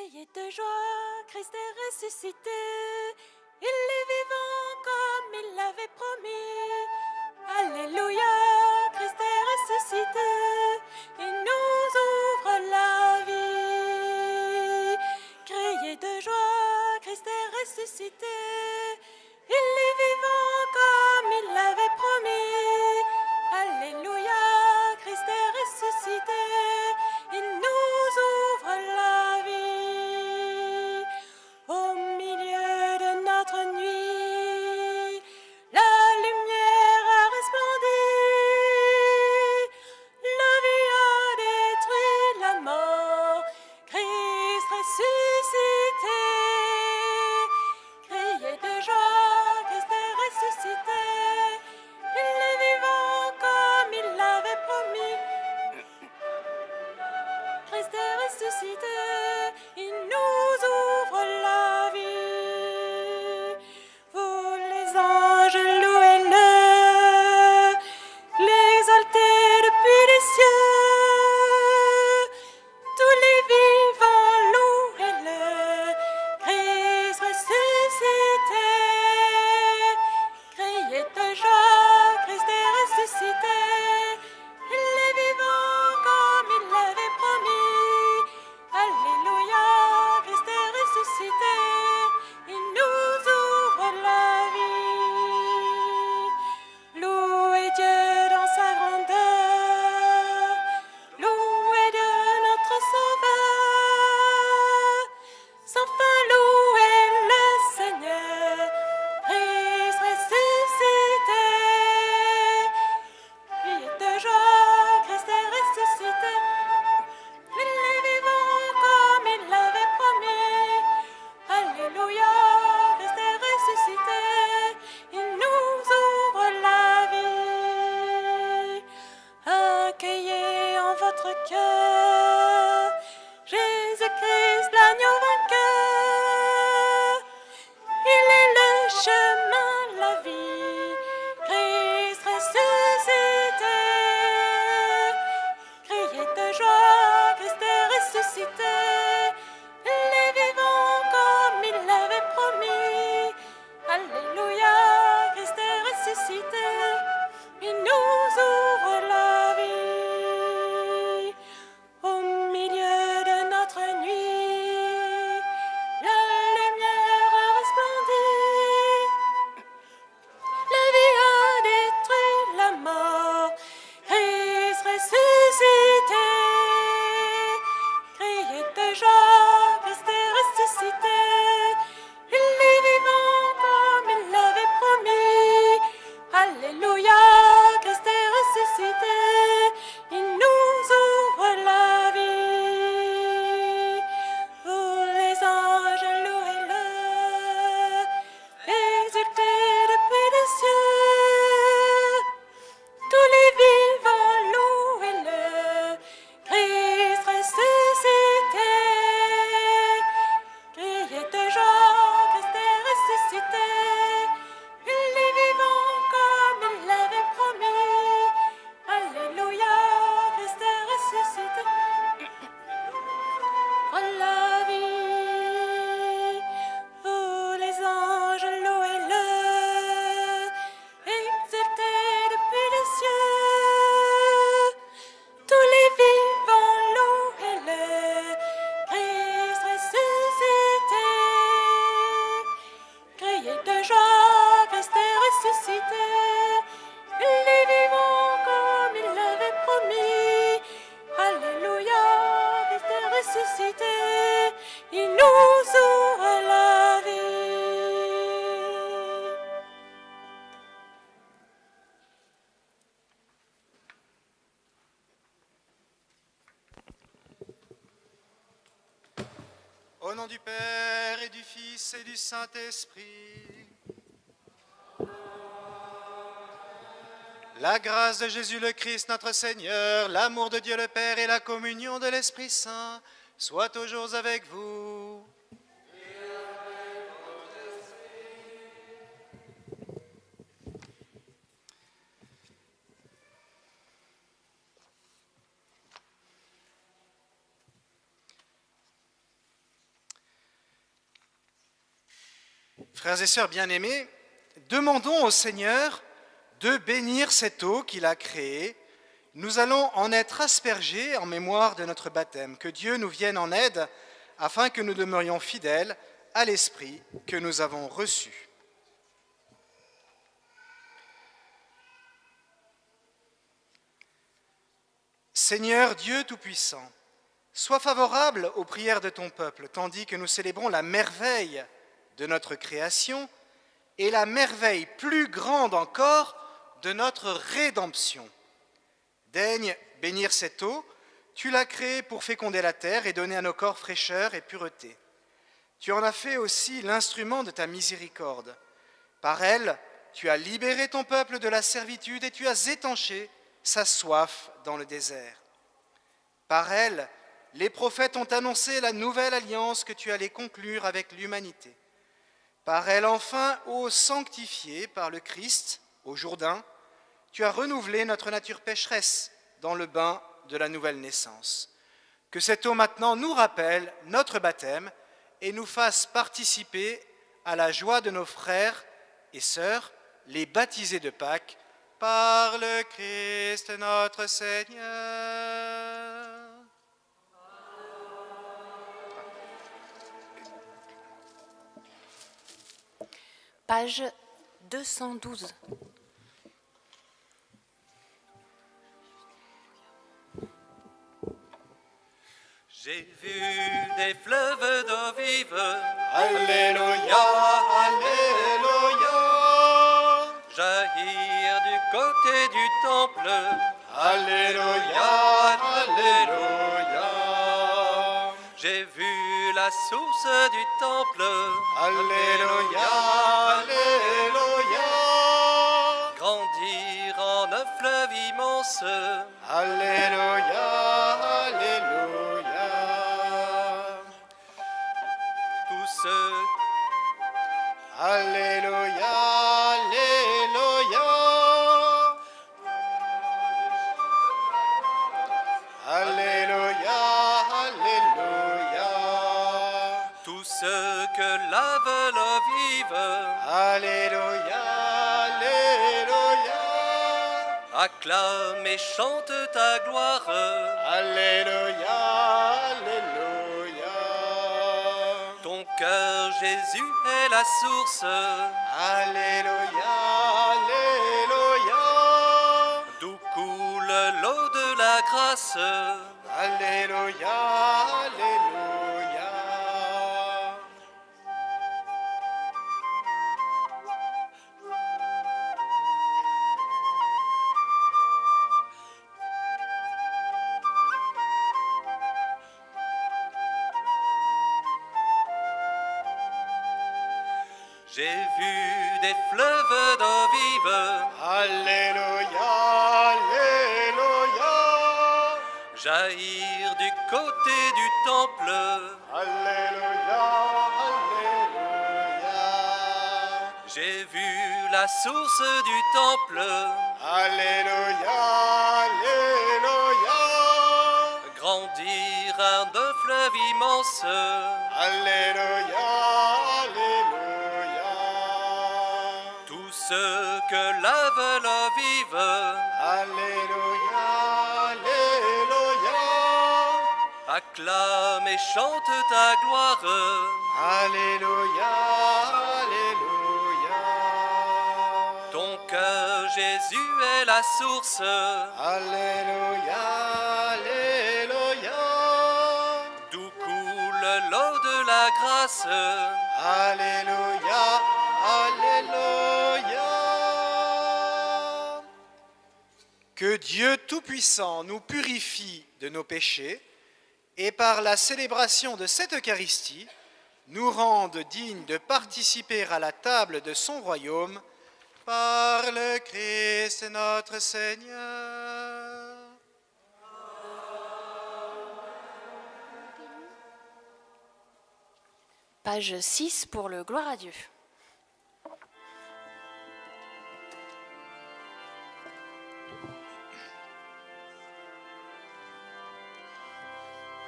Criez de joie, Christ est ressuscité. Il est vivant comme il l'avait promis. Alléluia, Christ est ressuscité. Il nous ouvre la vie. Criez de joie, Christ est ressuscité. Il est vivant comme il l'avait promis. Alléluia, Christ est ressuscité. Il nous ouvre la vie. Au milieu de notre nuit, la lumière a resplendi. La vie a détruit la mort. Christ ressuscité. Criez de joie, Christ est ressuscité. Il est vivant comme il l'avait promis. Christ est ressuscité, il nous ouvre la vie. Vous les anges, louez-le, l'exaltez depuis les cieux. Tous les vivants, louez-le, Christ ressuscité. Criez de joie, Christ est ressuscité. Il est vivant comme il l'avait promis. Alléluia, Christ est ressuscité. Il nous ouvre la vie. Louez Dieu dans sa grandeur. Louez Dieu notre Sauveur. Sans fin louez le Seigneur. Christ ressuscité. Criez de joie, Christ est ressuscité. Il est vivant comme il l'avait promis. Alléluia, Christ est ressuscité. Il nous ouvre la vie. Accueillez en votre cœur Jésus-Christ, l'agneau vainqueur. Il est le chemin, la vie. Christ ressuscité. Criez de joie, Christ est ressuscité. Il est vivant comme il l'avait promis. Alléluia, Christ est ressuscité. Il nous ouvre la vie. Au milieu de notre nuit, la lumière a resplendi. La vie a détruit la mort. Christ ressuscité. Criez de joie, Christ est ressuscité. Il est vivant comme il l'avait promis. Alléluia, Christ est ressuscité. Il nous ouvre la vie. Vous les anges, louez-le. Exultez depuis les cieux. Tous les vivants, louez-le. Christ ressuscité. Criez de joie, Christ est ressuscité. Il est vivant comme il l'avait promis. Alléluia, Christ est ressuscité. Oh la vie. Vous les anges, louez-le. Exultez depuis les cieux. Tous les vivants, louez-le. Christ ressuscité. Criez de joie, Christ est ressuscité. Il est vivant comme il l'avait promis. Alléluia, Christ est ressuscité. Il nous ouvre la vie. Au nom du Père et du Fils et du Saint-Esprit. La grâce de Jésus le Christ notre Seigneur, l'amour de Dieu le Père et la communion de l'Esprit Saint soient toujours avec vous. Frères et sœurs bien-aimés, demandons au Seigneur de bénir cette eau qu'il a créée. Nous allons en être aspergés en mémoire de notre baptême. Que Dieu nous vienne en aide afin que nous demeurions fidèles à l'Esprit que nous avons reçu. Seigneur Dieu Tout-Puissant, sois favorable aux prières de ton peuple, tandis que nous célébrons la merveille de notre création et la merveille plus grande encore de notre rédemption. Daigne bénir cette eau, tu l'as créée pour féconder la terre et donner à nos corps fraîcheur et pureté. Tu en as fait aussi l'instrument de ta miséricorde. Par elle, tu as libéré ton peuple de la servitude et tu as étanché sa soif dans le désert. Par elle, les prophètes ont annoncé la nouvelle alliance que tu allais conclure avec l'humanité. Par elle, enfin, ô sanctifié par le Christ, au Jourdain, tu as renouvelé notre nature pécheresse dans le bain de la nouvelle naissance. Que cette eau maintenant nous rappelle notre baptême et nous fasse participer à la joie de nos frères et sœurs, les baptisés de Pâques, par le Christ notre Seigneur. Page 212. J'ai vu des fleuves d'eau vive, Alléluia, Alléluia. jaillir du côté du temple, Alléluia, Alléluia. j'ai vu la source du temple, Alléluia, Alléluia. grandir en un fleuve immense, Alléluia, Alléluia. tous ceux Alléluia, Alléluia. Alléluia, Alléluia. tous ceux que lave l'eau vive, Alléluia, Alléluia. acclame et chante ta gloire, Alléluia, Alléluia. ton cœur Jésus est la source, Alléluia, Alléluia. d'où coule l'eau de la grâce, Alléluia, Alléluia. j'ai vu des fleuves d'eau vive, Alléluia, Alléluia. jaillir du côté du temple, Alléluia, Alléluia. j'ai vu la source du temple, Alléluia, Alléluia. grandir un fleuve immense, Alléluia, Alléluia. tous ceux que lave l'eau vive, Alléluia, Alléluia. acclame et chante ta gloire, Alléluia, Alléluia. ton cœur Jésus est la source, Alléluia, Alléluia. d'où coule l'eau de la grâce, Alléluia, Alléluia. Que Dieu Tout-Puissant nous purifie de nos péchés et par la célébration de cette Eucharistie, nous rende dignes de participer à la table de son royaume par le Christ notre Seigneur. Page 6 pour le Gloire à Dieu.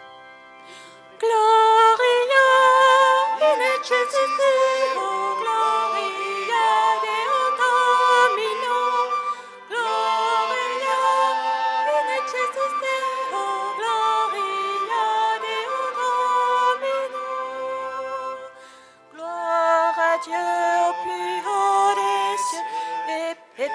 Gloria in excelsis Deo, gloria.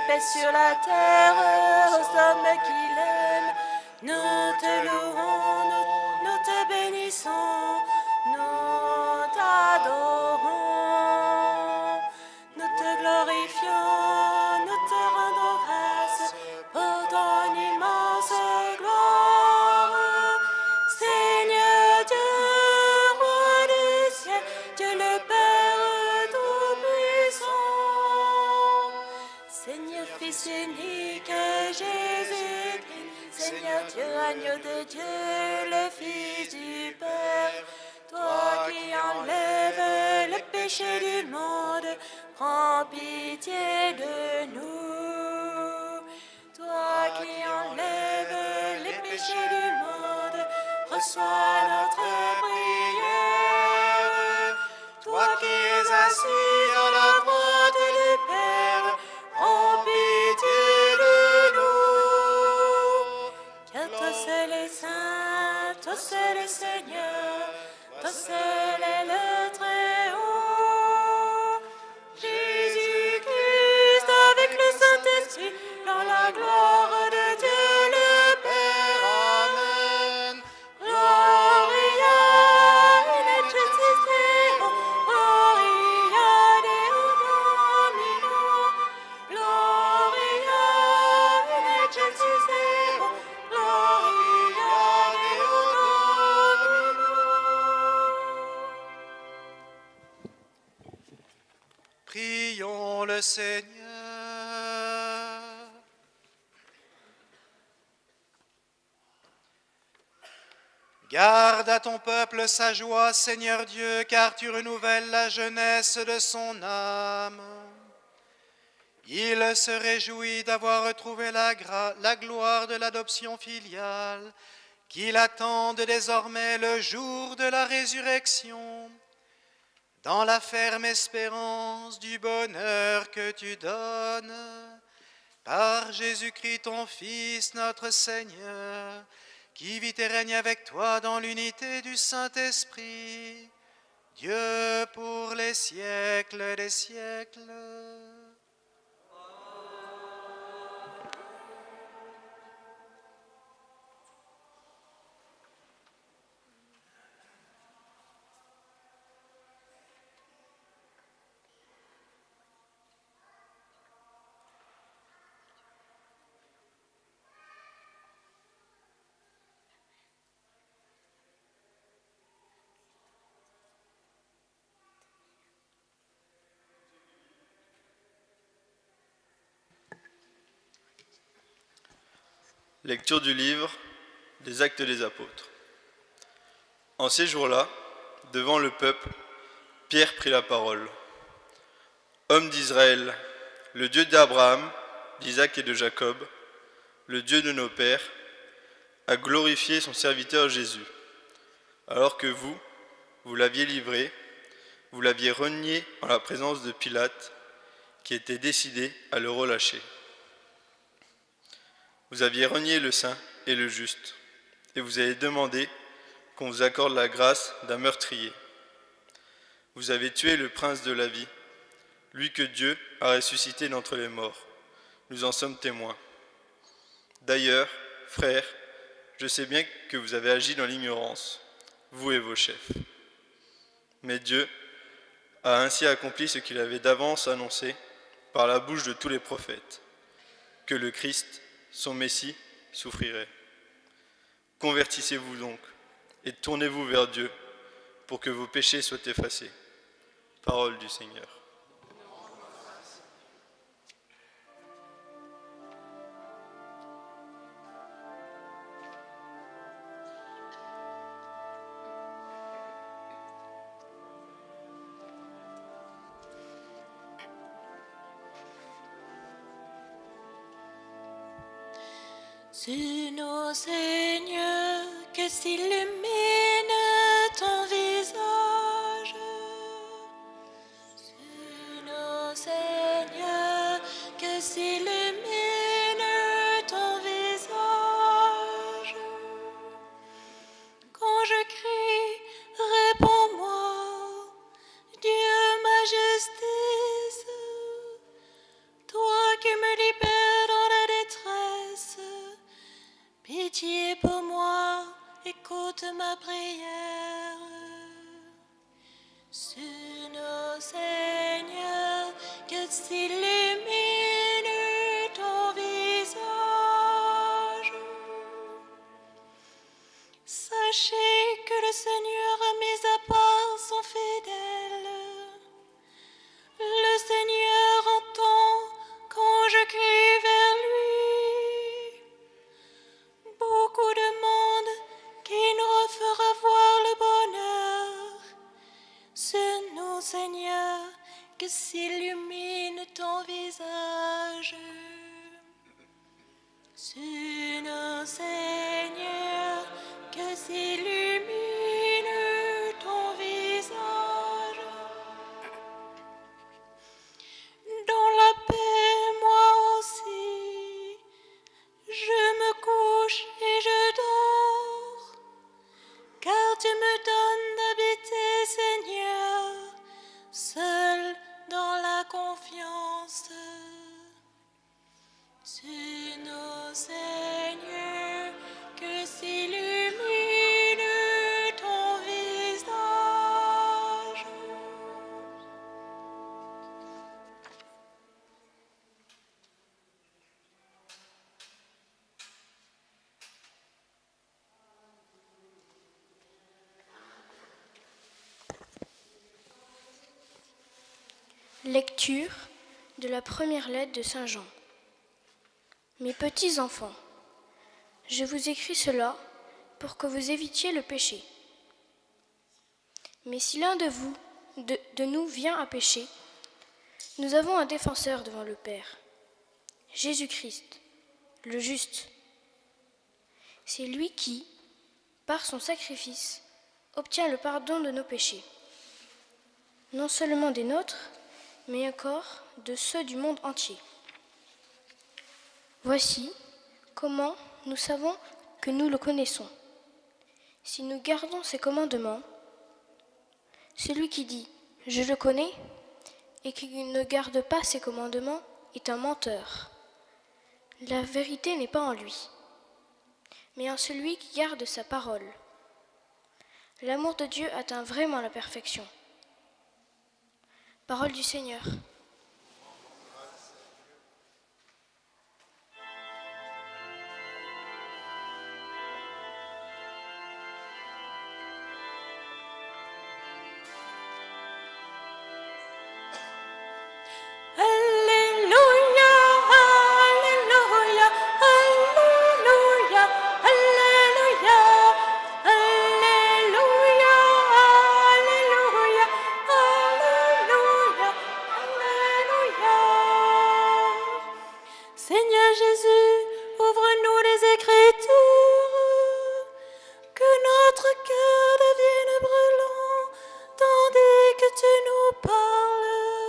paix sur la terre aux hommes qu'il aime. Nous te louons, nous te bénissons, nous t'adorons, nous te glorifions, nous te rendons grâce pour ton immense gloire. Seigneur Dieu, roi des cieux, Dieu le Père Tout-Puissant, Seigneur Fils unique, Jésus-Christ, Seigneur Dieu, agneau de Dieu, le Fils du Père, toi qui enlèves le péché du monde, prends pitié de nous. Toi qui enlèves le péché du monde, reçois notre prière. Toi qui es assis à la droite du Père, prends pitié de nous. Car toi seul est saint, toi seul est Seigneur, toi seul est le Très-Haut. Jésus-Christ avec le Saint-Esprit, dans la gloire de Dieu le Père. Amen. Gloria in excelsis Deo, Gloria Deo Domino. Gloria in excelsis Deo, Gloria Deo Domino. Prions le Seigneur. Garde à ton peuple sa joie, Seigneur Dieu, car tu renouvelles la jeunesse de son âme. Il se réjouit d'avoir retrouvé la gloire de l'adoption filiale, qu'il attende désormais le jour de la résurrection, dans la ferme espérance du bonheur que tu donnes, par Jésus-Christ ton Fils, notre Seigneur, qui vit et règne avec toi dans l'unité du Saint-Esprit, Dieu pour les siècles des siècles. Lecture du livre des Actes des Apôtres. En ces jours-là, devant le peuple, Pierre prit la parole. Homme d'Israël, le Dieu d'Abraham, d'Isaac et de Jacob, le Dieu de nos pères, a glorifié son serviteur Jésus, alors que vous l'aviez livré, vous l'aviez renié en la présence de Pilate, qui était décidé à le relâcher. Vous aviez renié le saint et le juste, et vous avez demandé qu'on vous accorde la grâce d'un meurtrier. Vous avez tué le prince de la vie, lui que Dieu a ressuscité d'entre les morts. Nous en sommes témoins. D'ailleurs, frères, je sais bien que vous avez agi dans l'ignorance, vous et vos chefs. Mais Dieu a ainsi accompli ce qu'il avait d'avance annoncé par la bouche de tous les prophètes, que le Christ, son Messie, souffrirait. Convertissez-vous donc et tournez-vous vers Dieu pour que vos péchés soient effacés. Parole du Seigneur. Sur nos Seigneur, que s'illumine ton visage. Sur nos Seigneur, que s'illumine ton visage. Quand je crie, réponds-moi, Dieu ma justice. Toi qui me dis pitié pour moi, écoute ma prière. Sur nos Seigneur, que s'illumine ton visage. Sachez que le Seigneur a mis à part son fidèle. Le Seigneur entend quand je crie vers lui. Beaucoup de monde qui nous refera voir le bonheur. Sur nous, Seigneur, que s'illumine ton visage. Sur nous, Seigneur, que s'illumine ton visage. Dans la paix, moi aussi, je me couche et je dors, car tu me donnes d'habiter, Seigneur, seul dans la confiance. Sur nos Seigneur, que s'illumine ton visage. Lecture de la première lettre de Saint Jean. Mes petits enfants, je vous écris cela pour que vous évitiez le péché. Mais si l'un de nous vient à pécher, nous avons un défenseur devant le Père, Jésus-Christ, le juste. C'est lui qui, par son sacrifice, obtient le pardon de nos péchés, non seulement des nôtres, mais encore de ceux du monde entier. Voici comment nous savons que nous le connaissons. Si nous gardons ses commandements, celui qui dit « je le connais » et qui ne garde pas ses commandements est un menteur. La vérité n'est pas en lui, mais en celui qui garde sa parole. L'amour de Dieu atteint vraiment la perfection. Parole du Seigneur. Alléluia, Alléluia, Alléluia, Alléluia, Alléluia, Alléluia, Alléluia, Alléluia. Seigneur Jésus, ouvre-nous les Écritures, que notre cœur devienne brûlant, tandis que tu nous parles.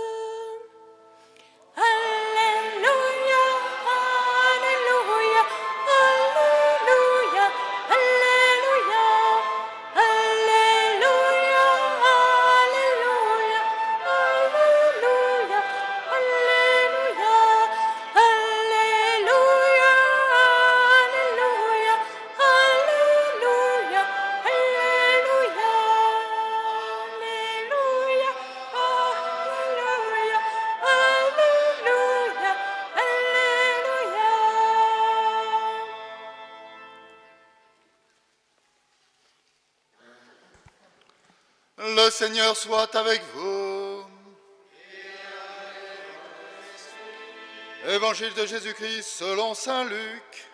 Alléluia, Alléluia, Alléluia, Alléluia, Alléluia, Alléluia, Alléluia, Alléluia, Alléluia, Alléluia, Alléluia, Alléluia, Alléluia, Alléluia, Alléluia, Alléluia. Le Seigneur soit avec vous. Évangile de Jésus-Christ selon saint Luc.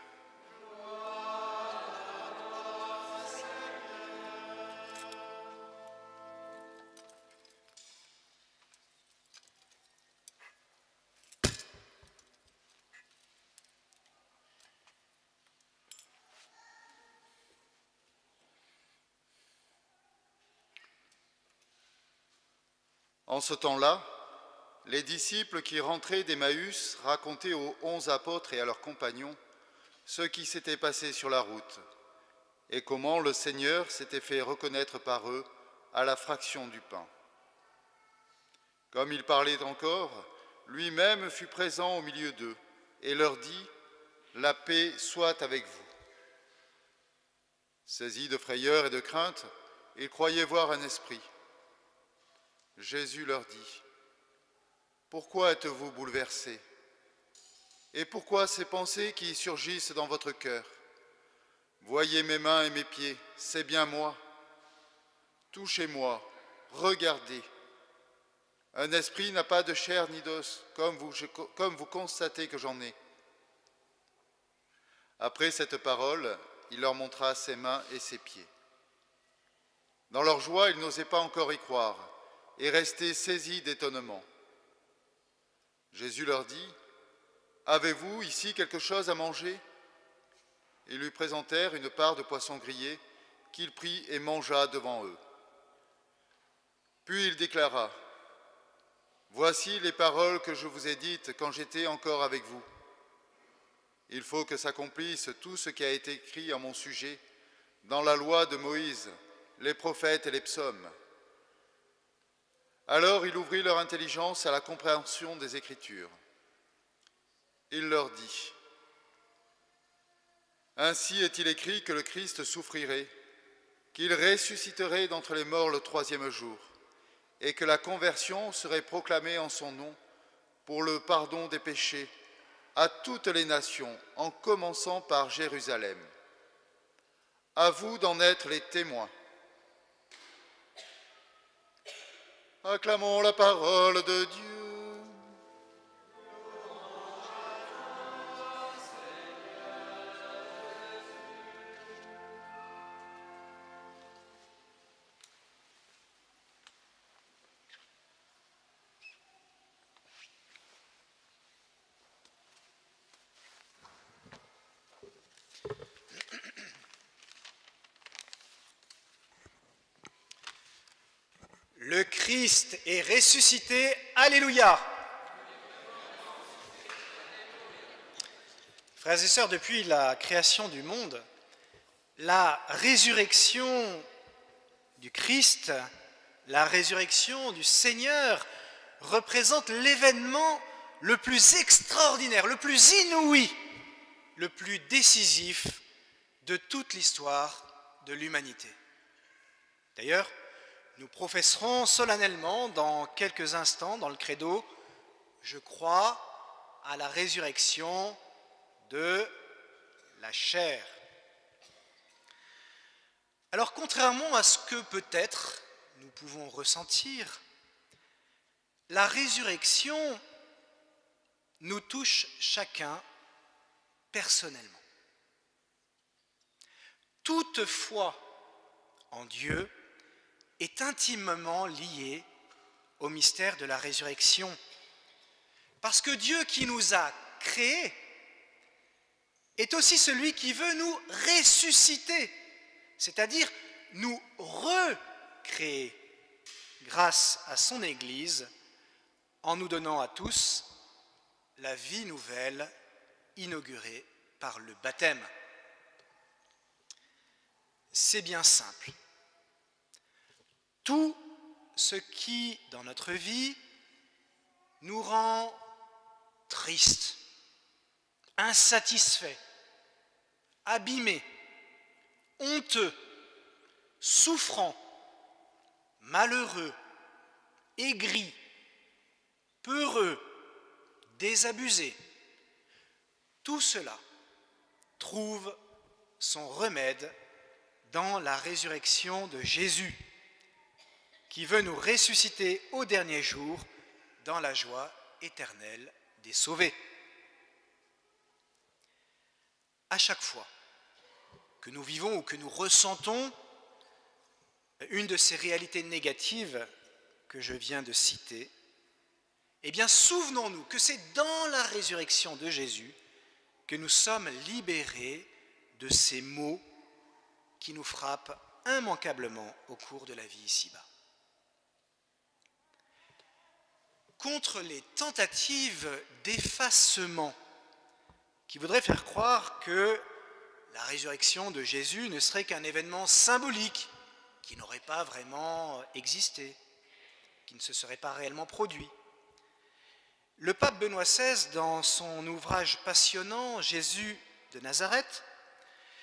En ce temps-là, les disciples qui rentraient d'Emmaüs racontaient aux 11 apôtres et à leurs compagnons ce qui s'était passé sur la route et comment le Seigneur s'était fait reconnaître par eux à la fraction du pain. Comme il parlait encore, lui-même fut présent au milieu d'eux et leur dit « La paix soit avec vous ». Saisis de frayeur et de crainte, ils croyaient voir un esprit. Jésus leur dit, « Pourquoi êtes-vous bouleversés? Et pourquoi ces pensées qui surgissent dans votre cœur? Voyez mes mains et mes pieds, c'est bien moi. Touchez-moi, regardez. Un esprit n'a pas de chair ni d'os, comme vous constatez que j'en ai. » Après cette parole, il leur montra ses mains et ses pieds. Dans leur joie, ils n'osaient pas encore y croire et restaient saisis d'étonnement. Jésus leur dit, « Avez-vous ici quelque chose à manger ?» Ils lui présentèrent une part de poisson grillé qu'il prit et mangea devant eux. Puis il déclara, « Voici les paroles que je vous ai dites quand j'étais encore avec vous. Il faut que s'accomplisse tout ce qui a été écrit à mon sujet dans la loi de Moïse, les prophètes et les psaumes. » Alors il ouvrit leur intelligence à la compréhension des Écritures. Il leur dit, « Ainsi est-il écrit que le Christ souffrirait, qu'il ressusciterait d'entre les morts le troisième jour, et que la conversion serait proclamée en son nom pour le pardon des péchés à toutes les nations, en commençant par Jérusalem. À vous d'en être les témoins. » Acclamons la parole de Dieu. Le Christ est ressuscité, alléluia. Frères et sœurs, depuis la création du monde, la résurrection du Christ, la résurrection du Seigneur représente l'événement le plus extraordinaire, le plus inouï, le plus décisif de toute l'histoire de l'humanité. D'ailleurs, nous professerons solennellement dans quelques instants dans le credo « Je crois à la résurrection de la chair ». Alors, contrairement à ce que peut-être nous pouvons ressentir, la résurrection nous touche chacun personnellement. Toute foi en Dieu est intimement liée au mystère de la résurrection. Parce que Dieu qui nous a créés est aussi celui qui veut nous ressusciter, c'est-à-dire nous recréer grâce à son Église en nous donnant à tous la vie nouvelle inaugurée par le baptême. C'est bien simple. Tout ce qui, dans notre vie, nous rend tristes, insatisfaits, abîmés, honteux, souffrants, malheureux, aigris, peureux, désabusés, tout cela trouve son remède dans la résurrection de Jésus, qui veut nous ressusciter au dernier jour dans la joie éternelle des sauvés. À chaque fois que nous vivons ou que nous ressentons une de ces réalités négatives que je viens de citer, eh bien souvenons-nous que c'est dans la résurrection de Jésus que nous sommes libérés de ces maux qui nous frappent immanquablement au cours de la vie ici-bas. Contre les tentatives d'effacement qui voudraient faire croire que la résurrection de Jésus ne serait qu'un événement symbolique qui n'aurait pas vraiment existé, qui ne se serait pas réellement produit. Le pape Benoît XVI, dans son ouvrage passionnant « Jésus de Nazareth »,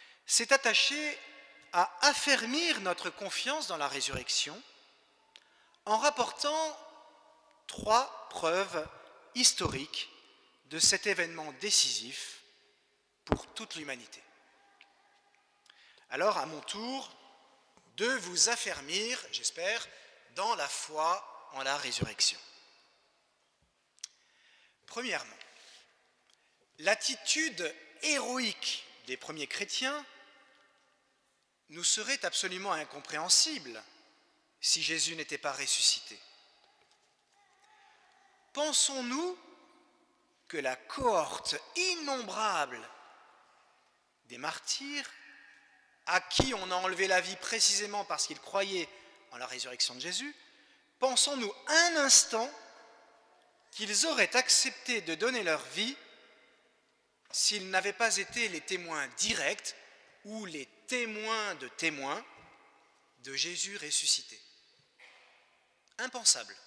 s'est attaché à affermir notre confiance dans la résurrection en rapportant 3 preuves historiques de cet événement décisif pour toute l'humanité. Alors, à mon tour, de vous affermir, j'espère, dans la foi en la résurrection. Premièrement, l'attitude héroïque des premiers chrétiens nous serait absolument incompréhensible si Jésus n'était pas ressuscité. Pensons-nous que la cohorte innombrable des martyrs, à qui on a enlevé la vie précisément parce qu'ils croyaient en la résurrection de Jésus, pensons-nous un instant qu'ils auraient accepté de donner leur vie s'ils n'avaient pas été les témoins directs ou les témoins de Jésus ressuscité? Impensable.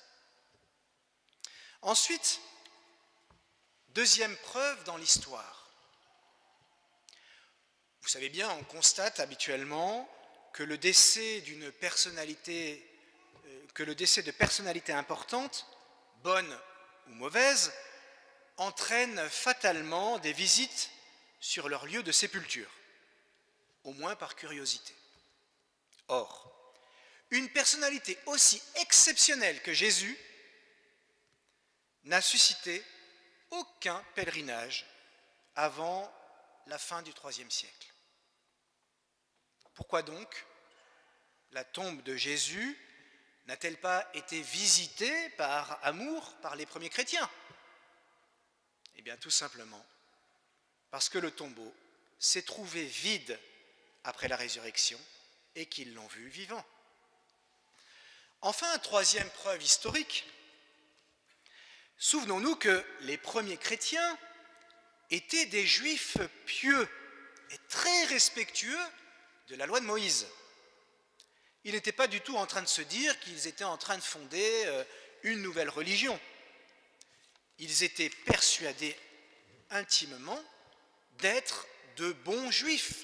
Ensuite, deuxième preuve dans l'histoire. Vous savez bien, on constate habituellement que le décès de personnalités importantes, bonnes ou mauvaises, entraîne fatalement des visites sur leur lieu de sépulture, au moins par curiosité. Or, une personnalité aussi exceptionnelle que Jésus n'a suscité aucun pèlerinage avant la fin du IIIe siècle. Pourquoi donc la tombe de Jésus n'a-t-elle pas été visitée par amour par les premiers chrétiens? Eh bien, tout simplement parce que le tombeau s'est trouvé vide après la résurrection et qu'ils l'ont vu vivant. Enfin, troisième preuve historique, souvenons-nous que les premiers chrétiens étaient des juifs pieux et très respectueux de la loi de Moïse. Ils n'étaient pas du tout en train de se dire qu'ils étaient en train de fonder une nouvelle religion. Ils étaient persuadés intimement d'être de bons juifs.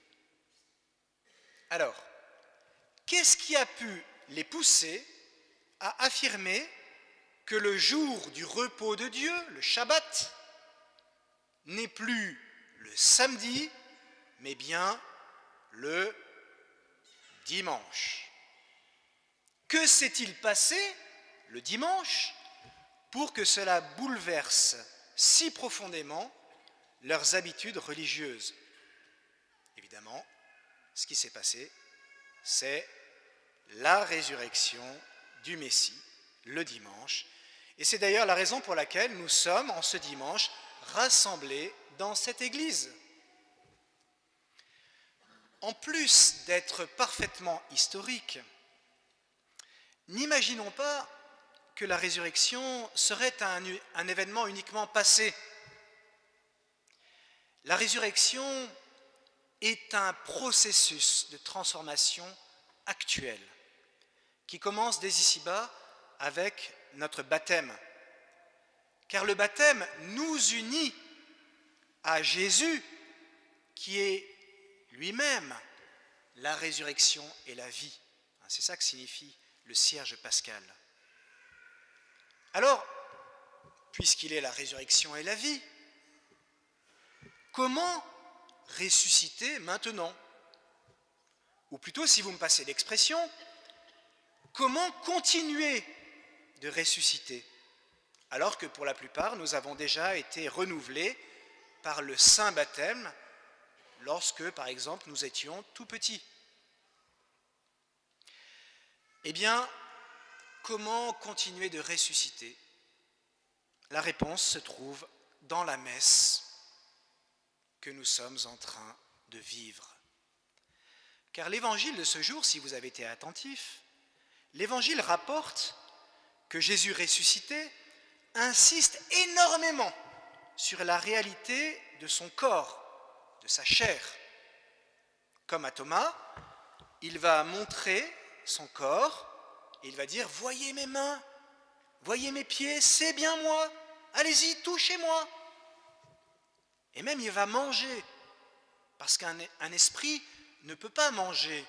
Alors, qu'est-ce qui a pu les pousser à affirmer que le jour du repos de Dieu, le Shabbat, n'est plus le samedi, mais bien le dimanche? Que s'est-il passé le dimanche pour que cela bouleverse si profondément leurs habitudes religieuses? Évidemment, ce qui s'est passé, c'est la résurrection du Messie, le dimanche. Et c'est d'ailleurs la raison pour laquelle nous sommes, en ce dimanche, rassemblés dans cette église. En plus d'être parfaitement historique, n'imaginons pas que la résurrection serait un événement uniquement passé. La résurrection est un processus de transformation actuel qui commence dès ici-bas avec notre baptême. Car le baptême nous unit à Jésus qui est lui-même la résurrection et la vie. C'est ça que signifie le cierge pascal. Alors, puisqu'il est la résurrection et la vie, comment ressusciter maintenant? Ou plutôt, si vous me passez l'expression, comment continuer de ressusciter, alors que pour la plupart, nous avons déjà été renouvelés par le saint baptême lorsque, par exemple, nous étions tout petits? Eh bien, comment continuer de ressusciter? La réponse se trouve dans la messe que nous sommes en train de vivre. Car l'évangile de ce jour, si vous avez été attentif, l'évangile rapporte que Jésus ressuscité insiste énormément sur la réalité de son corps, de sa chair. Comme à Thomas, il va montrer son corps et il va dire « Voyez mes mains, voyez mes pieds, c'est bien moi, allez-y, touchez-moi ». Et même il va manger, parce qu'un esprit ne peut pas manger.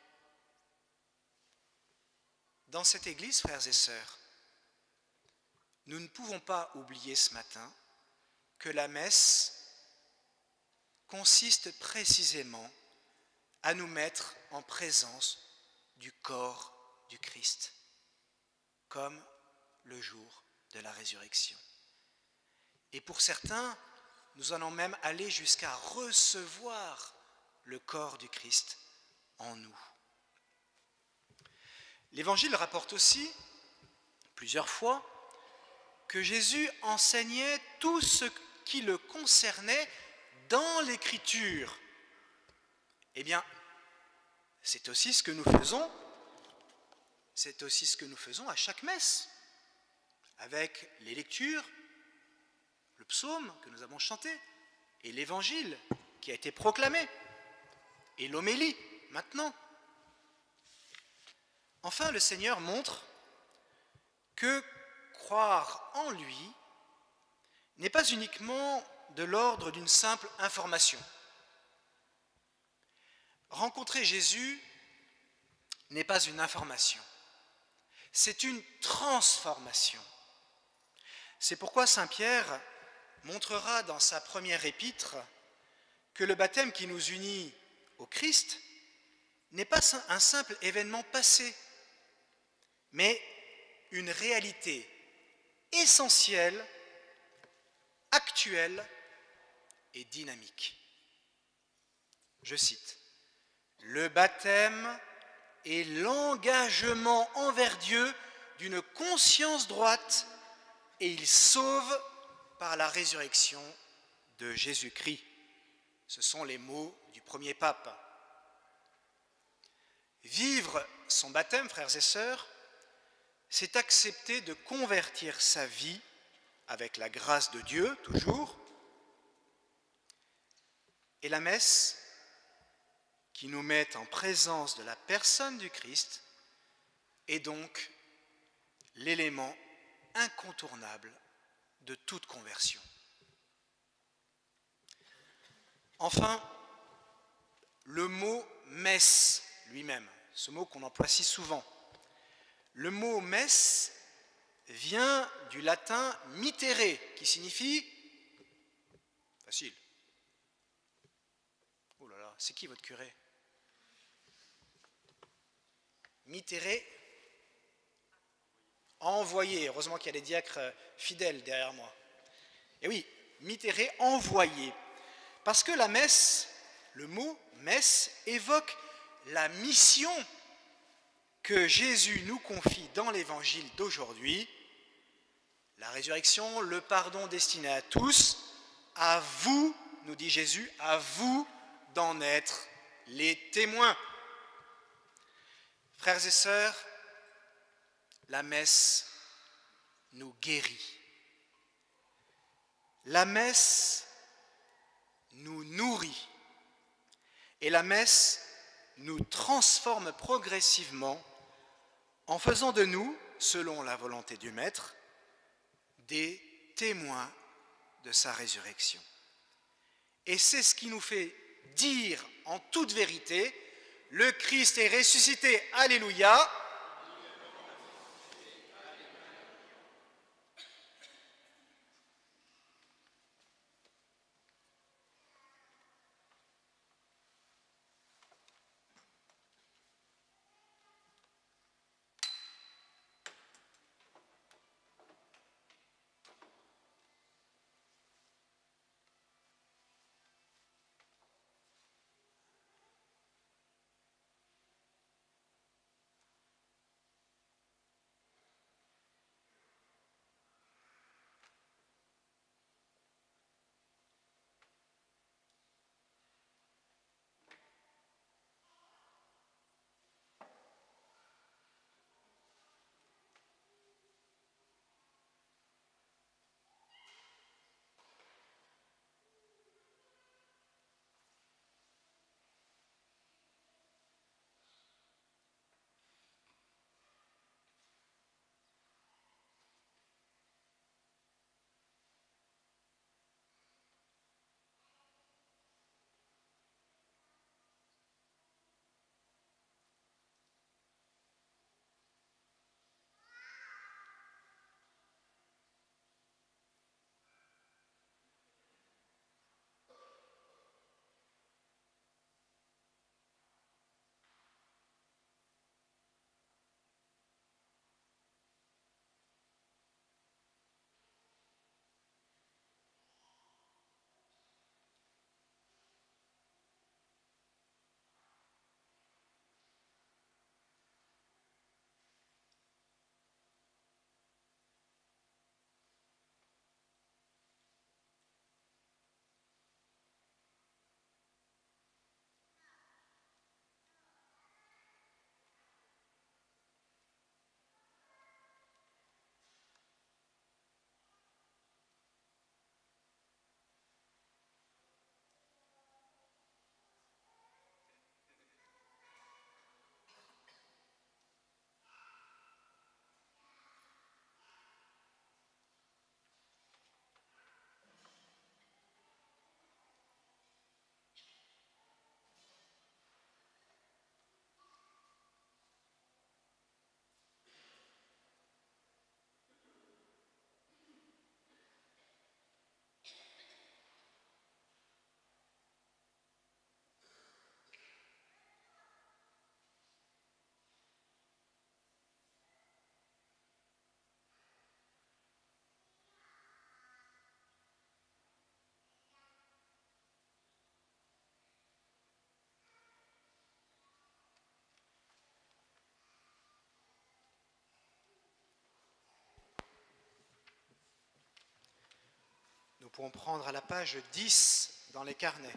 Dans cette église, frères et sœurs, nous ne pouvons pas oublier ce matin que la messe consiste précisément à nous mettre en présence du corps du Christ, comme le jour de la résurrection. Et pour certains, nous allons même aller jusqu'à recevoir le corps du Christ en nous. L'Évangile rapporte aussi, plusieurs fois, que Jésus enseignait tout ce qui le concernait dans l'Écriture. Eh bien, c'est aussi ce que nous faisons à chaque messe, avec les lectures, le psaume que nous avons chanté, et l'Évangile qui a été proclamé, et l'homélie maintenant. Enfin, le Seigneur montre que croire en lui n'est pas uniquement de l'ordre d'une simple information. Rencontrer Jésus n'est pas une information, c'est une transformation. C'est pourquoi saint Pierre montrera dans sa première épître que le baptême qui nous unit au Christ n'est pas un simple événement passé, mais une réalité essentielle, actuelle et dynamique. Je cite, « Le baptême est l'engagement envers Dieu d'une conscience droite et il sauve par la résurrection de Jésus-Christ. » Ce sont les mots du premier pape. Vivre son baptême, frères et sœurs, c'est accepter de convertir sa vie avec la grâce de Dieu, toujours, et la messe qui nous met en présence de la personne du Christ est donc l'élément incontournable de toute conversion. Enfin, le mot « messe » lui-même, ce mot qu'on emploie si souvent, le mot « messe » vient du latin « mittere » qui signifie « facile ». Oh là là, c'est qui votre curé? Mittere, envoyé. Heureusement qu'il y a des diacres fidèles derrière moi. Et oui, mittere, envoyé. Parce que la messe, le mot messe, évoque la mission que Jésus nous confie dans l'évangile d'aujourd'hui, la résurrection, le pardon destiné à tous, à vous, nous dit Jésus, à vous d'en être les témoins. Frères et sœurs, la messe nous guérit. La messe nous nourrit. Et la messe nous transforme progressivement en faisant de nous, selon la volonté du Maître, des témoins de sa résurrection. Et c'est ce qui nous fait dire en toute vérité, le Christ est ressuscité, alléluia. Nous pouvons prendre à la page 10 dans les carnets.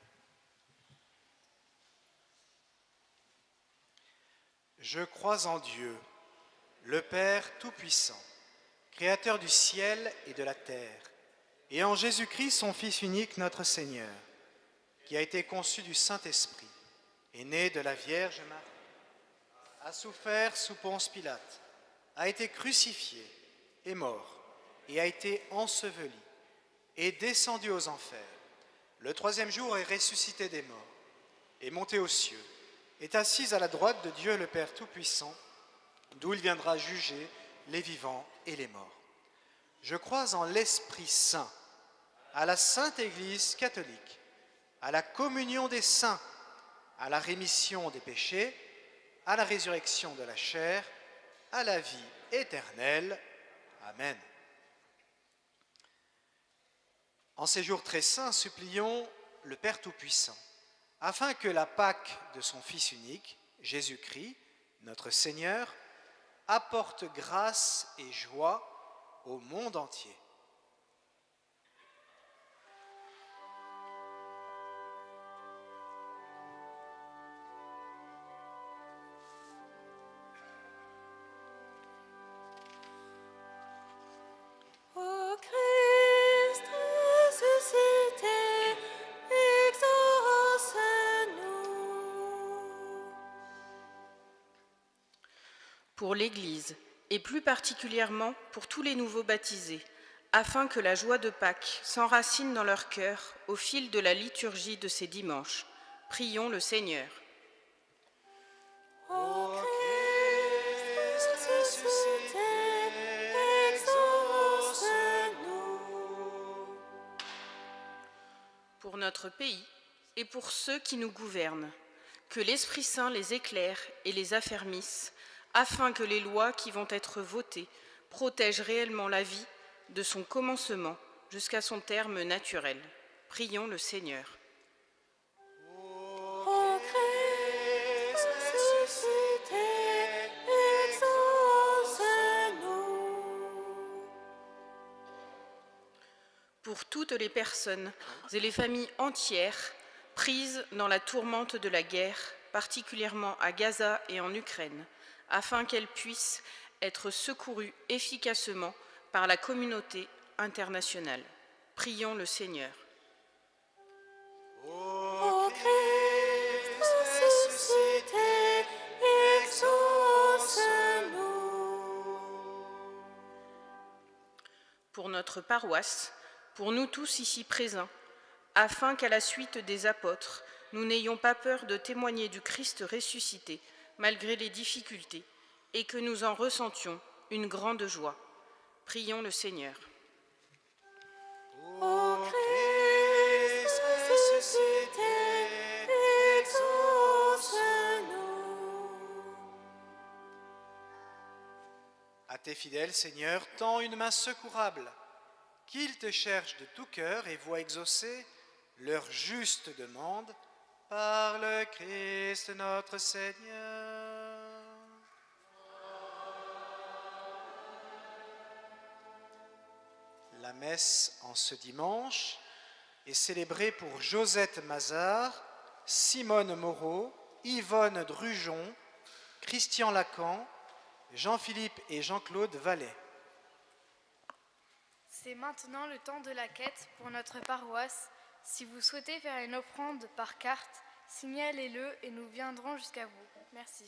Je crois en Dieu, le Père Tout-Puissant, Créateur du ciel et de la terre, et en Jésus-Christ, son Fils unique, notre Seigneur, qui a été conçu du Saint-Esprit, est né de la Vierge Marie, a souffert sous Ponce Pilate, a été crucifié, est mort, et a été enseveli, est descendu aux enfers. Le troisième jour est ressuscité des morts, est monté aux cieux, est assis à la droite de Dieu le Père Tout-Puissant, d'où il viendra juger les vivants et les morts. Je crois en l'Esprit Saint, à la Sainte Église catholique, à la communion des saints, à la rémission des péchés, à la résurrection de la chair, à la vie éternelle. Amen. En ces jours très saints, supplions le Père Tout-Puissant, afin que la Pâque de son Fils unique, Jésus-Christ, notre Seigneur, apporte grâce et joie au monde entier. Ô Christ ressuscité, exauce-nous. Pour l'Église, et plus particulièrement pour tous les nouveaux baptisés, afin que la joie de Pâques s'enracine dans leur cœur au fil de la liturgie de ces dimanches. Prions le Seigneur. Ô Christ ressuscité, exauce-nous. Pour notre pays et pour ceux qui nous gouvernent, que l'Esprit Saint les éclaire et les affermisse, afin que les lois qui vont être votées protègent réellement la vie de son commencement jusqu'à son terme naturel. Prions le Seigneur. Ô Christ ressuscité, exauce-nous. Pour toutes les personnes et les familles entières prises dans la tourmente de la guerre, particulièrement à Gaza et en Ukraine, afin qu'elles puissent être secourues efficacement par la communauté internationale. Prions le Seigneur. Ô Christ ressuscité, exauce-nous. Pour notre paroisse, pour nous tous ici présents, afin qu'à la suite des apôtres, nous n'ayons pas peur de témoigner du Christ ressuscité, malgré les difficultés, et que nous en ressentions une grande joie. Prions le Seigneur. Ô Christ ressuscité, exauce-nous. À tes fidèles, Seigneur, tends une main secourable, qu'ils te cherchent de tout cœur et voient exaucer leur juste demande par le Christ notre Seigneur. La messe en ce dimanche est célébrée pour Josette Mazard, Simone Moreau, Yvonne Drujon, Christian Lacan, Jean-Philippe et Jean-Claude Vallet. C'est maintenant le temps de la quête pour notre paroisse. Si vous souhaitez faire une offrande par carte, signalez-le et nous viendrons jusqu'à vous. Merci.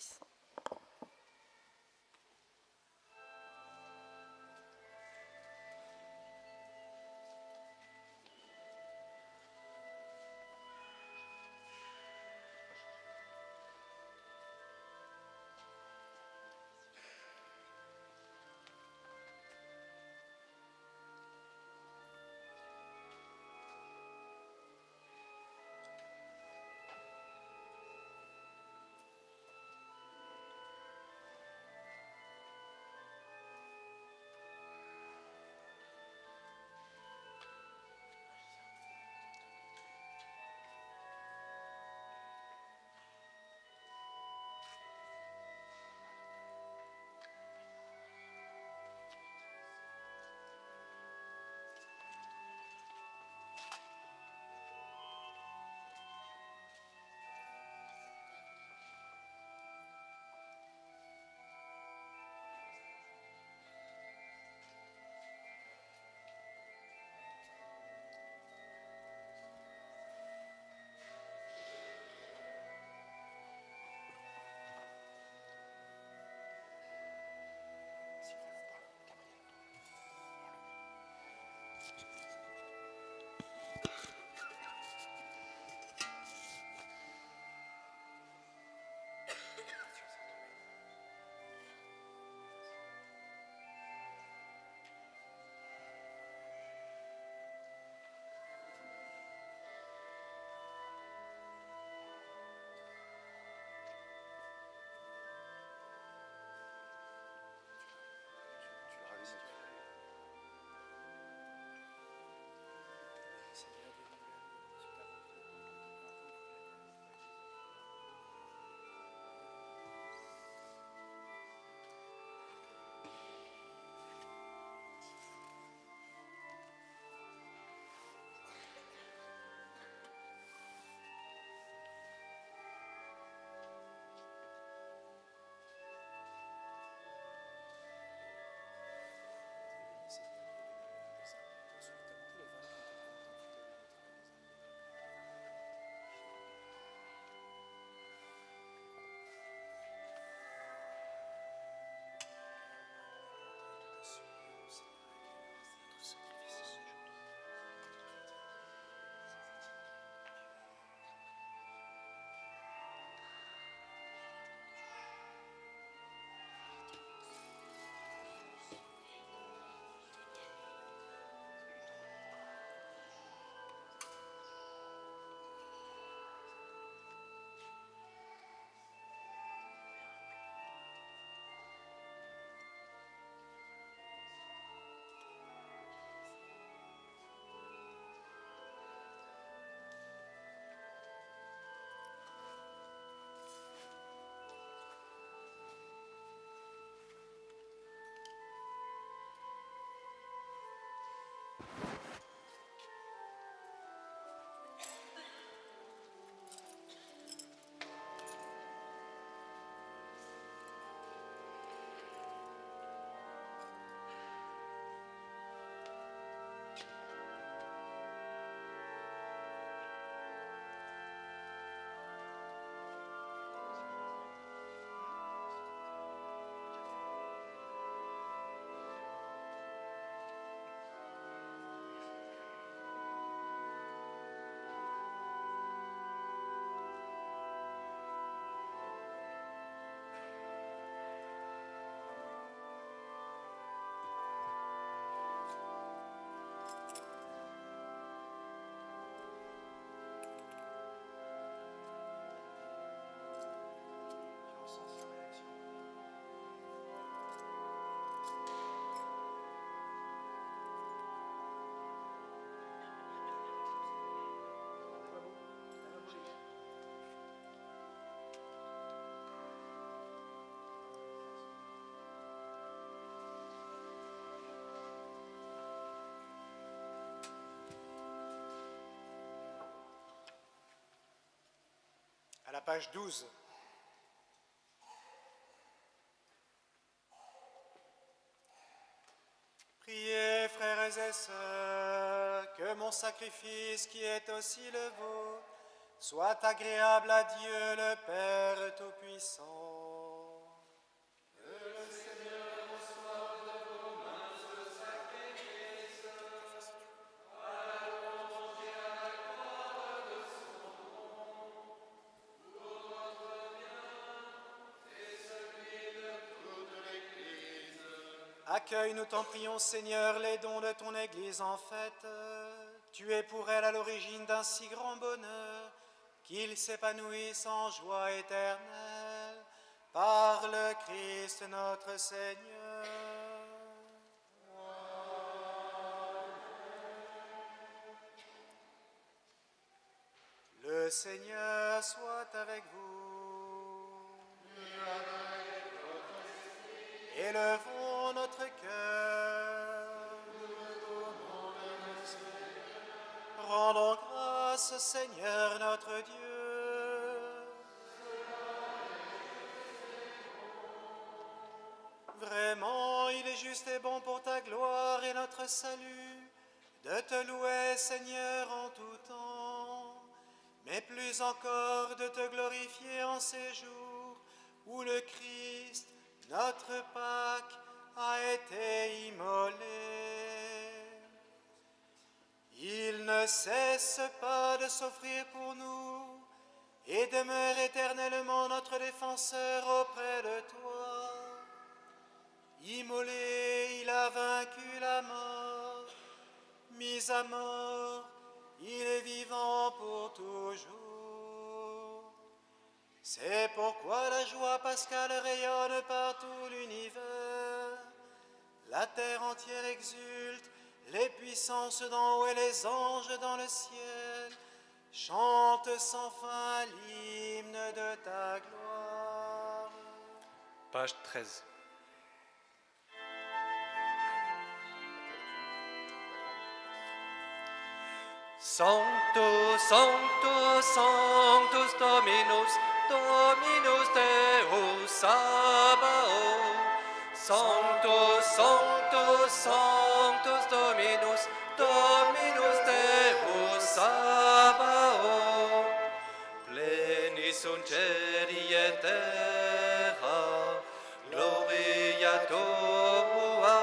page 12. Priez, frères et sœurs, que mon sacrifice, qui est aussi le vôtre, soit agréable à Dieu le Père Tout-Puissant. Accueille, nous t'en prions, Seigneur, les dons de ton Église en fête. Tu es pour elle à l'origine d'un si grand bonheur, qu'ils s'épanouissent en joie éternelle, par le Christ notre Seigneur. Le Seigneur soit avec vous. Élevons notre cœur. Rendons grâce au Seigneur notre Dieu. Vraiment, il est juste et bon pour ta gloire et notre salut de te louer, Seigneur, en tout temps, mais plus encore de te glorifier en ces jours où le Christ, notre Pâque, a été immolé. Il ne cesse pas de s'offrir pour nous et demeure éternellement notre défenseur auprès de toi. Immolé, il a vaincu la mort. Mis à mort, il est vivant pour toujours. C'est pourquoi la joie pascale rayonne par tout l'univers. La terre entière exulte, les puissances d'en haut et les anges dans le ciel chantent sans fin l'hymne de ta gloire. Page 13. Sanctus, Sanctus, Sanctus Dominus, Dominus Deus Sabaoth. Sanctus, Sanctus, Sanctus Dominus, Dominus Deus Sabaoth. Plenis sunt celi et terra, gloria tua.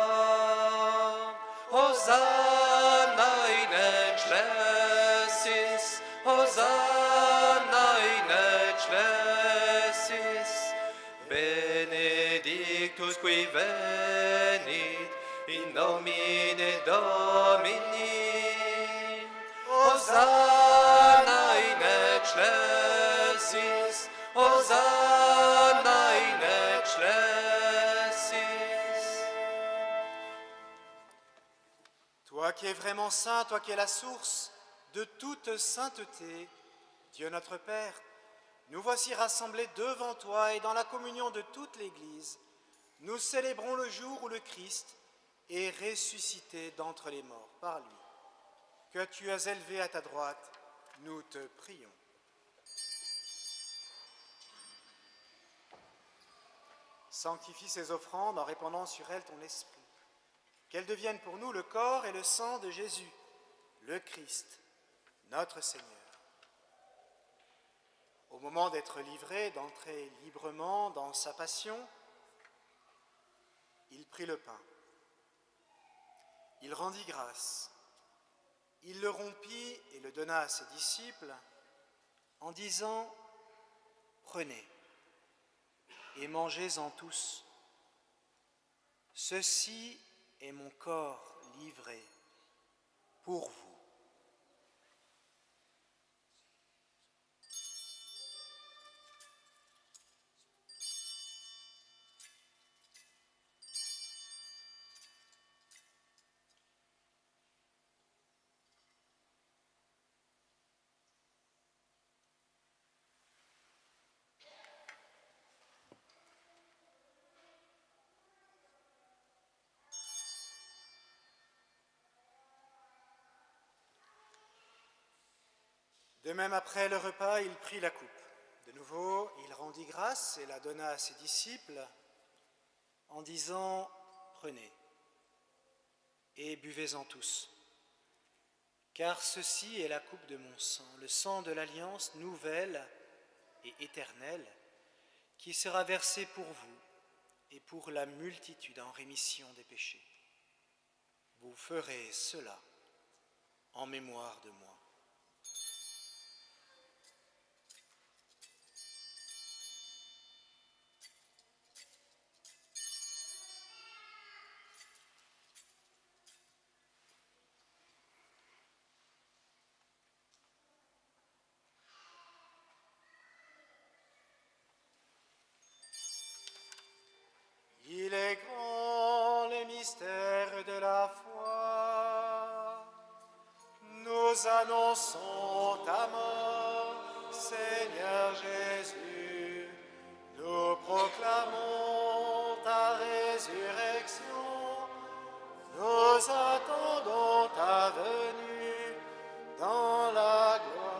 Hosanna in excelsis, Hosanna in excelsis. Benedictus qui venit in nomine Domini. Hosanna in excelsis, Hosanna in excelsis. Toi qui es vraiment saint, toi qui es la source de toute sainteté, Dieu notre Père, nous voici rassemblés devant toi et dans la communion de toute l'Église, nous célébrons le jour où le Christ est ressuscité d'entre les morts par lui, que tu as élevé à ta droite, nous te prions. Sanctifie ces offrandes en répandant sur elles ton esprit, qu'elles deviennent pour nous le corps et le sang de Jésus, le Christ, notre Seigneur. Au moment d'être livré, d'entrer librement dans sa passion, il prit le pain. Il rendit grâce. Il le rompit et le donna à ses disciples en disant « Prenez et mangez-en tous. Ceci est mon corps livré pour vous. » De même, après le repas, il prit la coupe. De nouveau, il rendit grâce et la donna à ses disciples en disant « Prenez et buvez-en tous, car ceci est la coupe de mon sang, le sang de l'alliance nouvelle et éternelle, qui sera versé pour vous et pour la multitude en rémission des péchés. Vous ferez cela en mémoire de moi. » Il est grand le mystère de la foi. Nous annonçons ta mort, Seigneur Jésus. Nous proclamons ta résurrection. Nous attendons ta venue dans la gloire.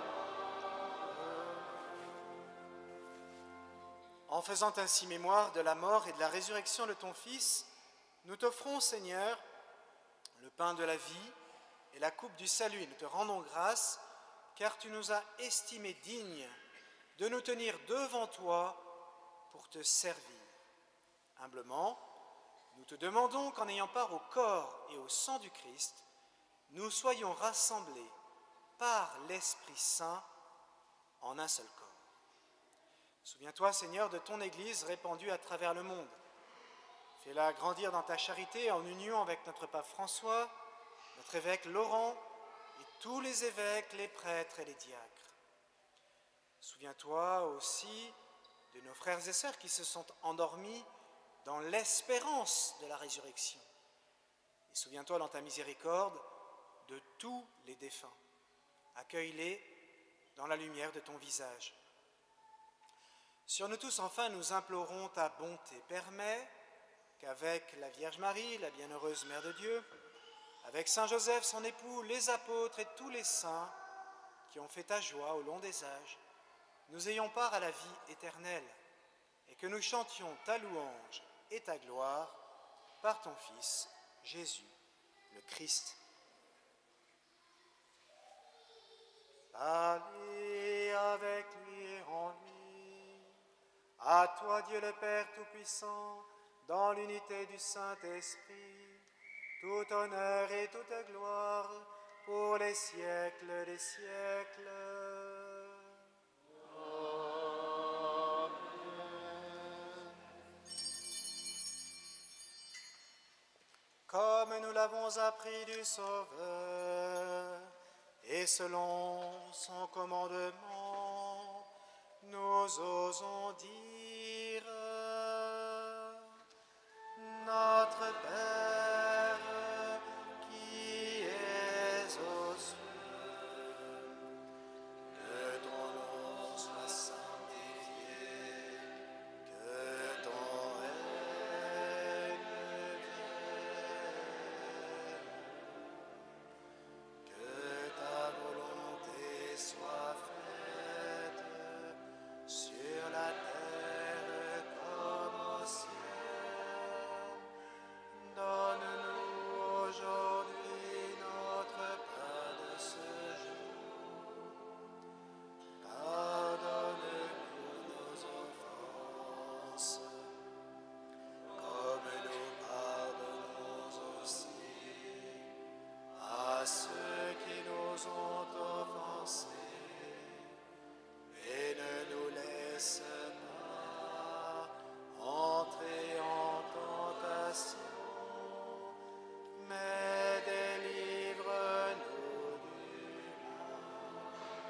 En faisant ainsi mémoire de la mort et de la résurrection de ton Fils, nous t'offrons, Seigneur, le pain de la vie et la coupe du salut. Et nous te rendons grâce, car tu nous as estimés dignes de nous tenir devant toi pour te servir. Humblement, nous te demandons qu'en ayant part au corps et au sang du Christ, nous soyons rassemblés par l'Esprit Saint en un seul corps. Souviens-toi, Seigneur, de ton Église répandue à travers le monde. Fais-la grandir dans ta charité en union avec notre pape François, notre évêque Laurent et tous les évêques, les prêtres et les diacres. Souviens-toi aussi de nos frères et sœurs qui se sont endormis dans l'espérance de la résurrection. Et souviens-toi dans ta miséricorde de tous les défunts. Accueille-les dans la lumière de ton visage. Sur nous tous, enfin, nous implorons ta bonté. Permets qu'avec la Vierge Marie, la bienheureuse Mère de Dieu, avec Saint Joseph, son époux, les apôtres et tous les saints qui ont fait ta joie au long des âges, nous ayons part à la vie éternelle et que nous chantions ta louange et ta gloire par ton Fils, Jésus, le Christ. Allez avec lui et en lui. À toi, Dieu le Père Tout-Puissant, dans l'unité du Saint-Esprit, tout honneur et toute gloire pour les siècles des siècles. Amen. Comme nous l'avons appris du Sauveur, et selon son commandement, nous osons dire: Notre Père qui es aux cieux, que ton nom soit sanctifié, que ton règne vienne, que ta volonté soit faite sur la terre comme au ciel. Donne-nous aujourd'hui notre pain de ce jour. Pardonne-nous nos offenses, comme nous pardonnons aussi à ceux qui nous ont offensés. Et ne nous laisse pas entrer en tentation, mais délivre-nous du mal.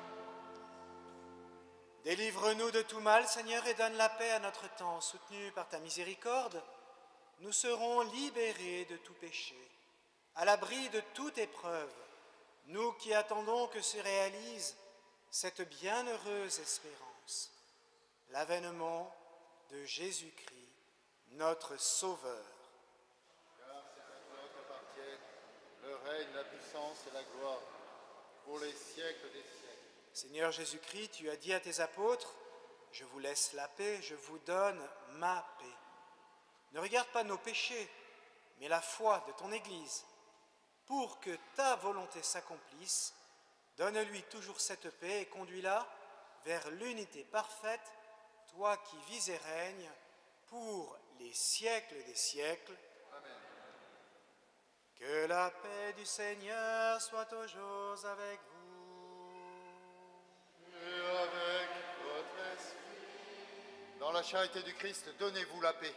Délivre-nous de tout mal, Seigneur, et donne la paix à notre temps. Soutenus par ta miséricorde, nous serons libérés de tout péché, à l'abri de toute épreuve, nous qui attendons que se réalise cette bienheureuse espérance, l'avènement de Jésus-Christ, notre Sauveur. Car c'est à toi qu'appartiennent le règne, la puissance et la gloire pour les siècles des siècles. Seigneur Jésus-Christ, tu as dit à tes apôtres: « je vous laisse la paix, je vous donne ma paix. Ne regarde pas nos péchés, mais la foi de ton Église. Pour que ta volonté s'accomplisse, donne-lui toujours cette paix et conduis-la vers l'unité parfaite, toi qui vis et règnes pour les siècles des siècles. Amen. Que la paix du Seigneur soit toujours avec vous. Et avec votre esprit. Dans la charité du Christ, donnez-vous la paix.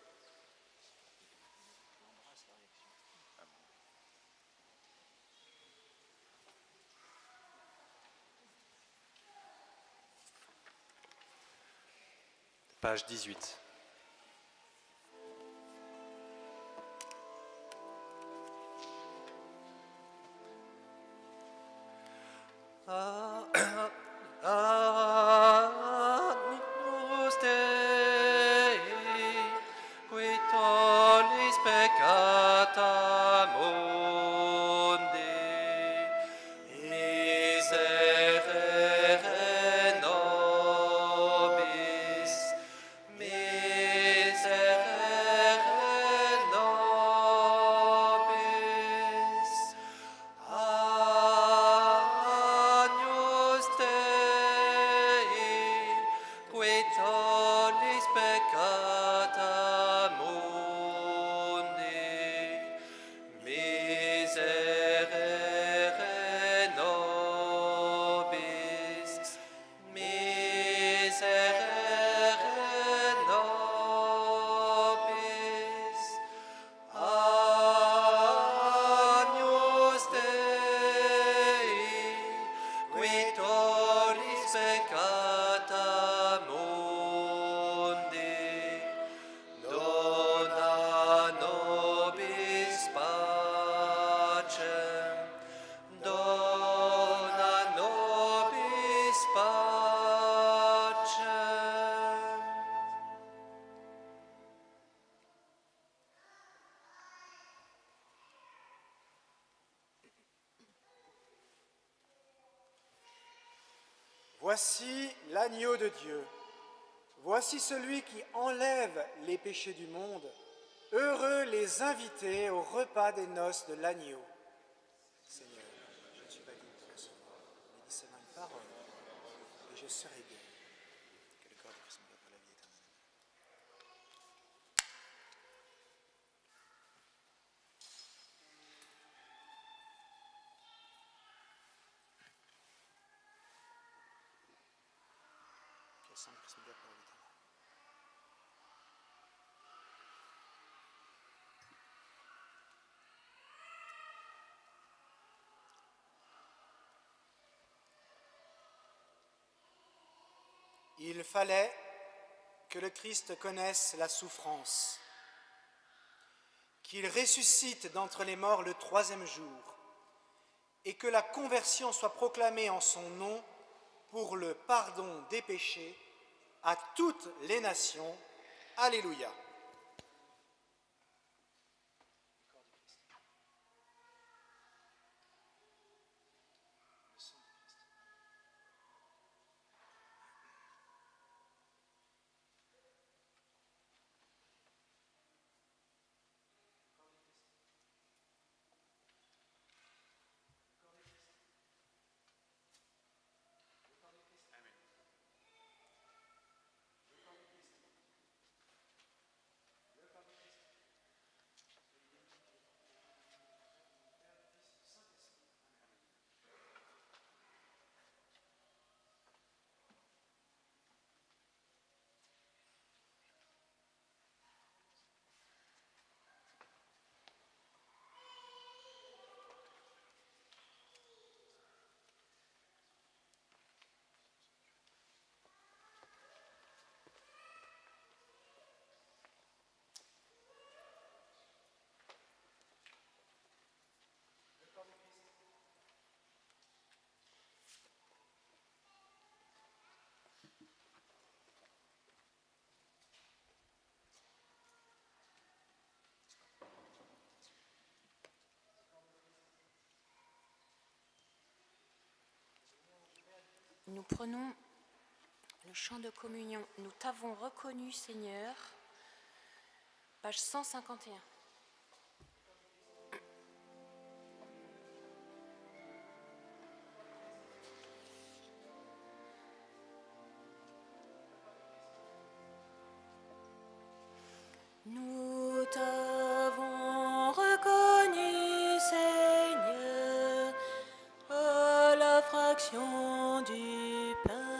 Page 18. Agnus Dei, qui tollis peccata mundi, miserere nobis, miserere nobis. Agnus Dei, qui tollis peccata mundi, miserere nobis, miserere nobis. Agnus Dei, qui tollis peccata mundi, dona nobis pacem, dona nobis pacem. Voici l'agneau de Dieu. Voici celui qui enlève les péchés du monde. Heureux les invités au repas des noces de l'agneau. Seigneur, je ne suis pas digne de recevoir, mais dis seulement une parole, et je serai guéri. Que le corps de Christ me garde pour la vie éternelle. Que le sang de Christ me garde pour la vie éternelle. Il fallait que le Christ connaisse la souffrance, qu'il ressuscite d'entre les morts le troisième jour, et que la conversion soit proclamée en son nom pour le pardon des péchés à toutes les nations. Alléluia. Nous prenons Le chant de communion, nous t'avons reconnu, Seigneur. Page 151. Nous t'avons reconnu, Seigneur, à la fraction du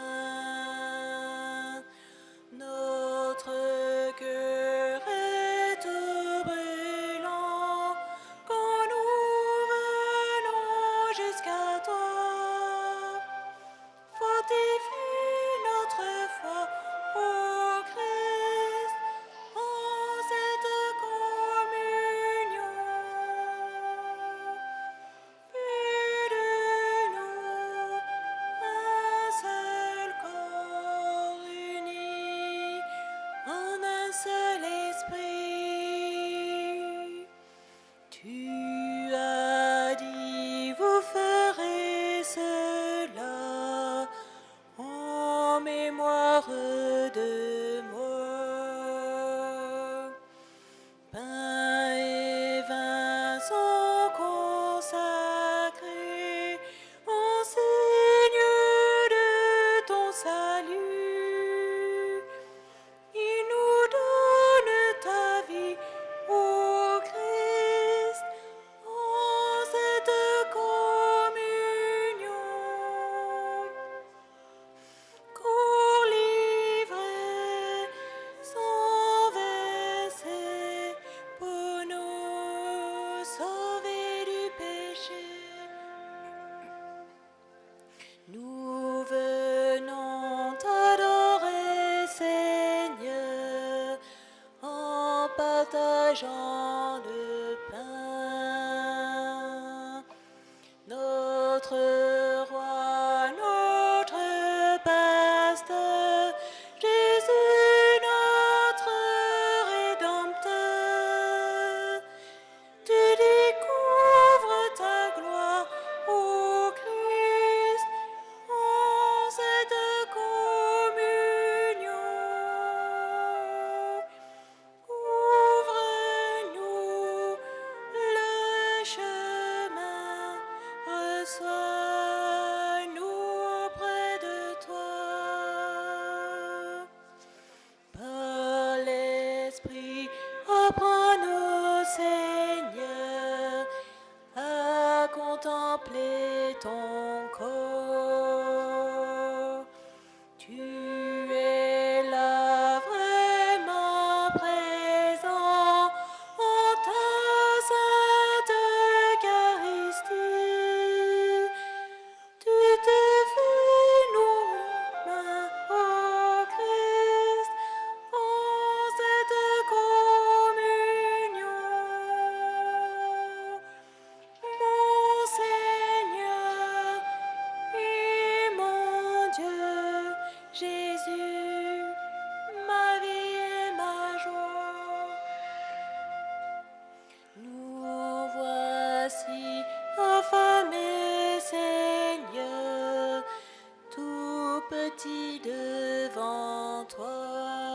pain. Notre cœur est tout brûlant quand nous venons jusqu'à toi. Fortifie notre foi, ô Christ, en cette communion. Fais de nous un seul corps uni en un seul esprit. Tu as dit, vous ferez cela en mémoire de moi. Pain et vin sont consacrés en signe de ton salut. Il nous donne ta vie, ô Christ, en cette communion. Corps livré, sans verser, pour nous sauver du péché. Nous venons t'adorer, Seigneur, en partageant le pain. Notre roi, notre pasteur, Jésus notre rédempteur, tu découvres ta gloire, ô Christ, en cette communion. Ouvre-nous le chemin, reçois-nous auprès de toi. Par l'Esprit, apprends-nous, Seigneur, à contempler ton corps. Tu es là vraiment présent en ta sainte Eucharistie. Tu te fais nous mains, ô Christ, en cette communion. Mon Seigneur et mon Dieu, Jésus, ma vie et ma joie. Nous voici affamés, Seigneur, tout petits devant toi.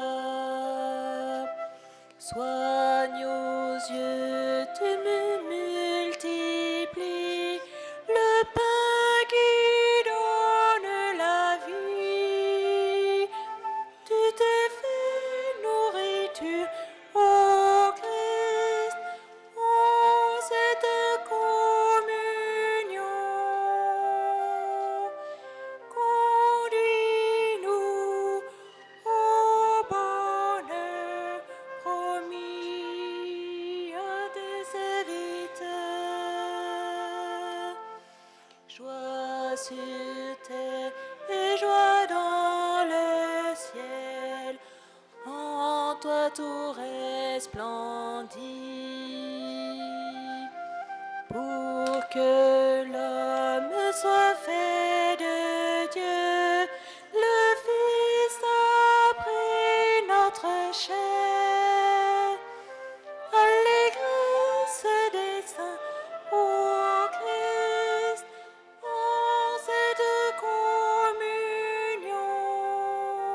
Soigne aux yeux, tu me multiplies le pain qui donne la vie. Tu t'es fait nourriture, ô Christ, en cette communion. Conduis-nous au bonheur promis à tes serviteurs. Joie sur terre et joie dans le ciel, en toi tout resplendit. Pour que l'homme soit fait de Dieu, le Fils a pris notre chair. Allégresse des saints, ô Christ, en cette communion.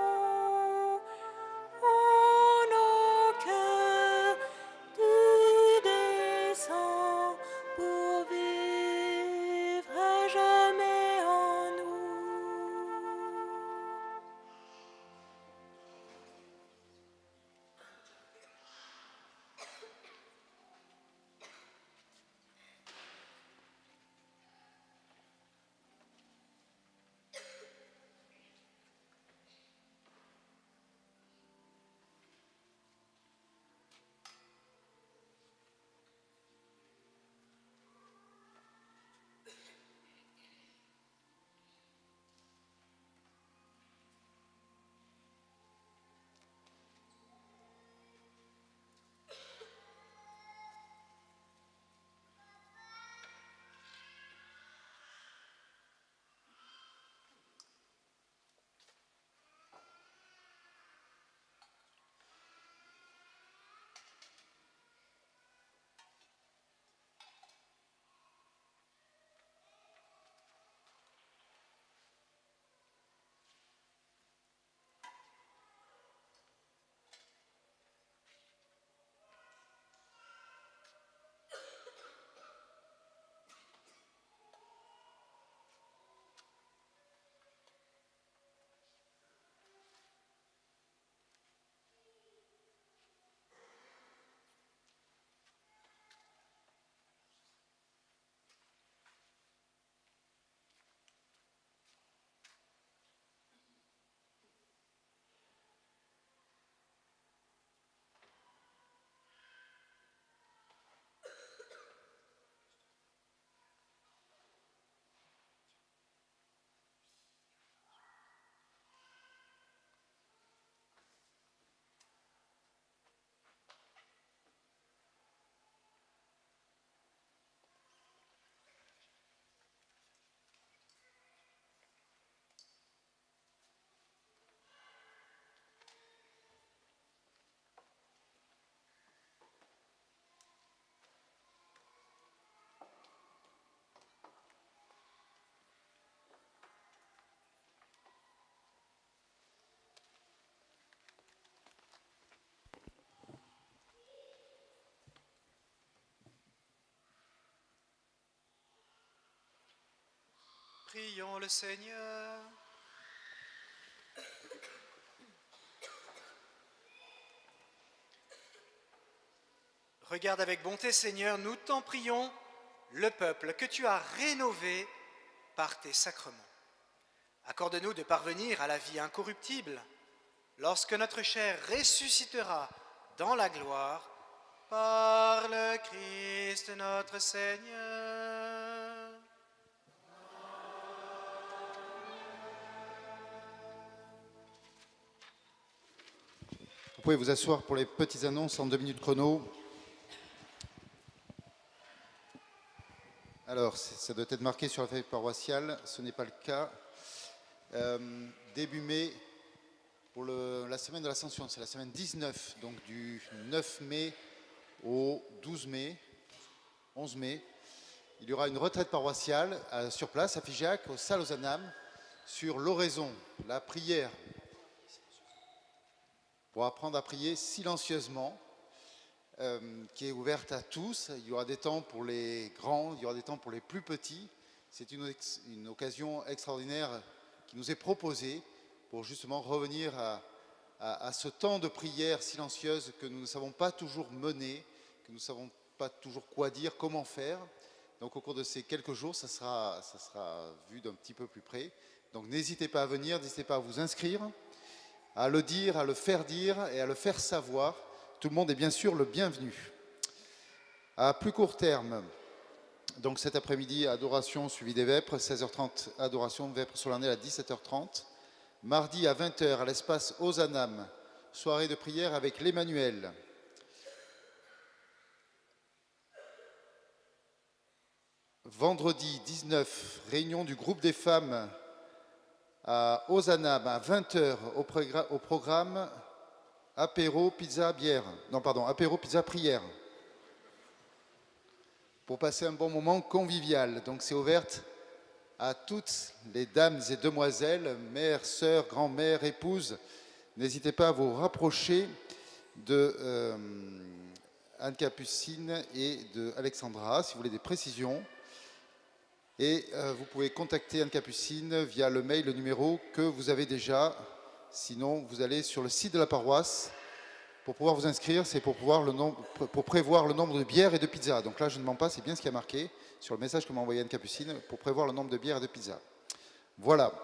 Prions le Seigneur. Regarde avec bonté, Seigneur, nous t'en prions, le peuple que tu as rénové par tes sacrements. Accorde-nous de parvenir à la vie incorruptible lorsque notre chair ressuscitera dans la gloire par le Christ notre Seigneur. Vous pouvez vous asseoir pour les petites annonces en 2 minutes chrono. Alors, ça doit être marqué sur la feuille paroissiale, ce n'est pas le cas. Début mai, pour la semaine de l'Ascension, c'est la semaine 19, donc du 9 mai au 12 mai, 11 mai, il y aura une retraite paroissiale sur place à Figeac, aux Salles aux Anames, sur l'oraison, la prière, pour apprendre à prier silencieusement, qui est ouverte à tous. Il y aura des temps pour les grands, il y aura des temps pour les plus petits. C'est une occasion extraordinaire qui nous est proposée pour justement revenir à ce temps de prière silencieuse que nous ne savons pas toujours mener, que nous ne savons pas toujours quoi dire, comment faire. Donc au cours de ces quelques jours, ça sera vu d'un petit peu plus près. Donc n'hésitez pas à venir, n'hésitez pas à vous inscrire, à le dire, à le faire dire et à le faire savoir. Tout le monde est bien sûr le bienvenu. À plus court terme, donc cet après-midi, adoration suivie des vêpres, 16h30, adoration, vêpres solennelle à 17h30. Mardi à 20h, à l'espace Ozanam, soirée de prière avec l'Emmanuel. Vendredi 19, réunion du groupe des femmes à Ozanam à 20h au programme apéro, pizza, bière. Non, pardon, apéro, pizza, prière. Pour passer un bon moment convivial. Donc c'est ouverte à toutes les dames et demoiselles, mères, sœurs, grand-mères, épouses. N'hésitez pas à vous rapprocher de Anne Capucine et de Alexandra si vous voulez des précisions. Et vous pouvez contacter Anne Capucine via le mail, le numéro que vous avez déjà. Sinon, vous allez sur le site de la paroisse. Pour pouvoir vous inscrire, c'est pour prévoir le nombre de bières et de pizzas. Donc là, je ne mens pas, c'est bien ce qui a marqué sur le message que m'a envoyé Anne Capucine, pour prévoir le nombre de bières et de pizzas. Voilà.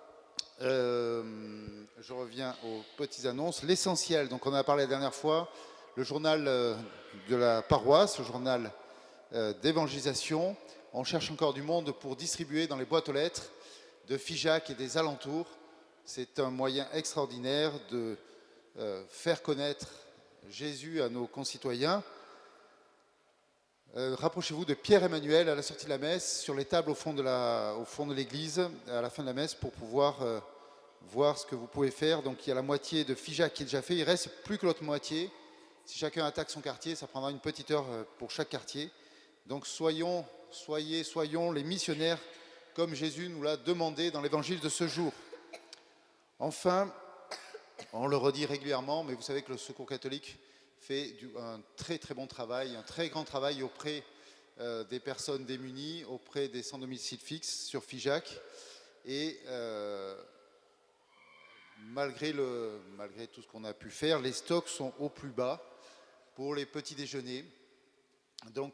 Je reviens aux petites annonces. L'essentiel, donc on en a parlé la dernière fois, le journal de la paroisse, le journal d'évangélisation. On cherche encore du monde pour distribuer dans les boîtes aux lettres de Figeac et des alentours. C'est un moyen extraordinaire de faire connaître Jésus à nos concitoyens. Rapprochez-vous de Pierre-Emmanuel à la sortie de la messe, sur les tables au fond de l'église, à la fin de la messe, pour pouvoir voir ce que vous pouvez faire. Donc il y a la moitié de Figeac qui est déjà fait, il reste plus que l'autre moitié. Si chacun attaque son quartier, ça prendra une petite heure pour chaque quartier. Donc soyons les missionnaires comme Jésus nous l'a demandé dans l'évangile de ce jour. Enfin, on le redit régulièrement, mais vous savez que le Secours catholique fait un très très bon travail, un très grand travail auprès des personnes démunies, auprès des sans domicile fixe sur Figeac. Et malgré tout ce qu'on a pu faire, les stocks sont au plus bas pour les petits déjeuners. Donc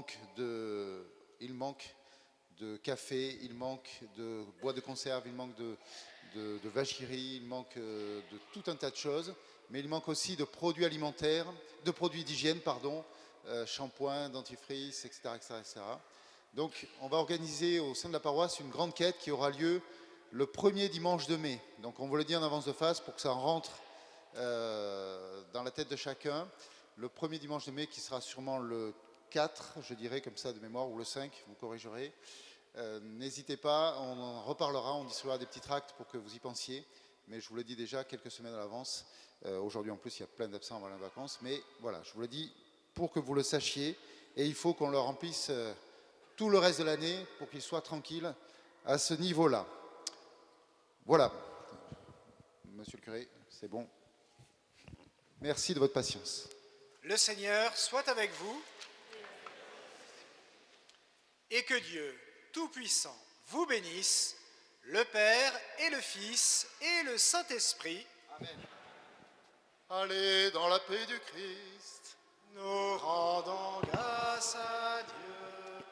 il manque de café, il manque de bois de conserve, il manque de vaches qui rient, il manque de tout un tas de choses, mais il manque aussi de produits alimentaires, de produits d'hygiène, shampoing, dentifrice, etc., etc. Donc on va organiser au sein de la paroisse une grande quête qui aura lieu le premier dimanche de mai. Donc on vous le dit en avance de phase pour que ça rentre dans la tête de chacun. Le premier dimanche de mai qui sera sûrement le 4, je dirais comme ça de mémoire, ou le 5, vous corrigerez. N'hésitez pas, on en reparlera, on distribuera des petits tracts pour que vous y pensiez, mais je vous le dis déjà quelques semaines à l'avance. Aujourd'hui en plus il y a plein d'absents avant les vacances, mais voilà, je vous le dis pour que vous le sachiez, et il faut qu'on leur remplisse tout le reste de l'année pour qu'ils soient tranquilles à ce niveau-là. Voilà, monsieur le curé, c'est bon. Merci de votre patience. Le Seigneur soit avec vous et que Dieu Tout-Puissant vous bénisse, le Père et le Fils et le Saint-Esprit. Amen. Allez dans la paix du Christ. Nous rendons grâce à Dieu.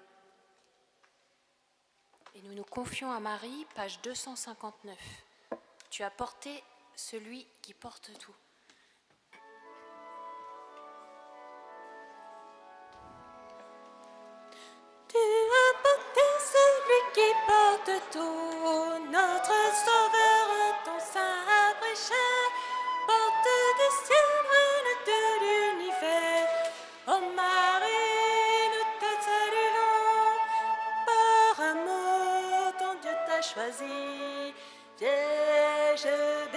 Et nous nous confions à Marie, page 259. Tu as porté celui qui porte tout. Tu as porté celui qui porte tout, notre Sauveur en ton sein prêché, porte du ciel, reine de l'univers. Oh Marie, nous te saluons, par amour ton Dieu t'a choisi, Vierge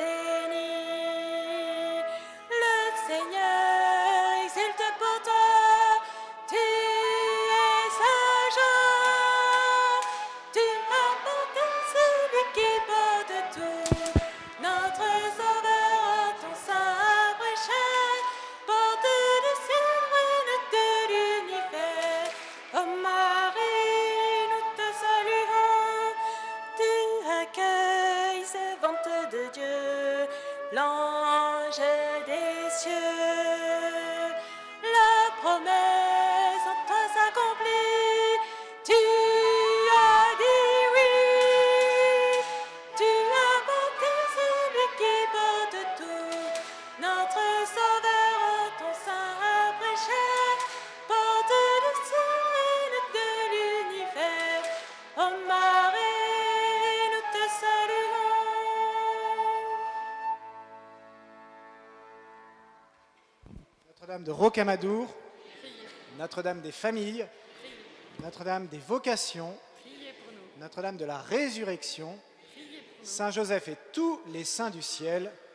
bénie. Le Seigneur exulte pour toi, tu es sage, tu as porté celui qui porte tout, notre Sauveur en ton sein prêché, porte du ciel, reine de l'univers. Oh Marie, nous te saluons, tu accueilles ces ventes de Dieu, l'ange des cieux. La promesse en toi s'accomplit, tu as dit oui, tu as porté celui qui porte tout, notre Sauveur en ton sein prêché, porte du ciel, reine de l'univers. Oh Marie, nous te saluons. Notre-Dame de Rocamadour, Notre-Dame des familles, Notre-Dame des vocations, Notre-Dame de la résurrection, Saint Joseph et tous les saints du ciel,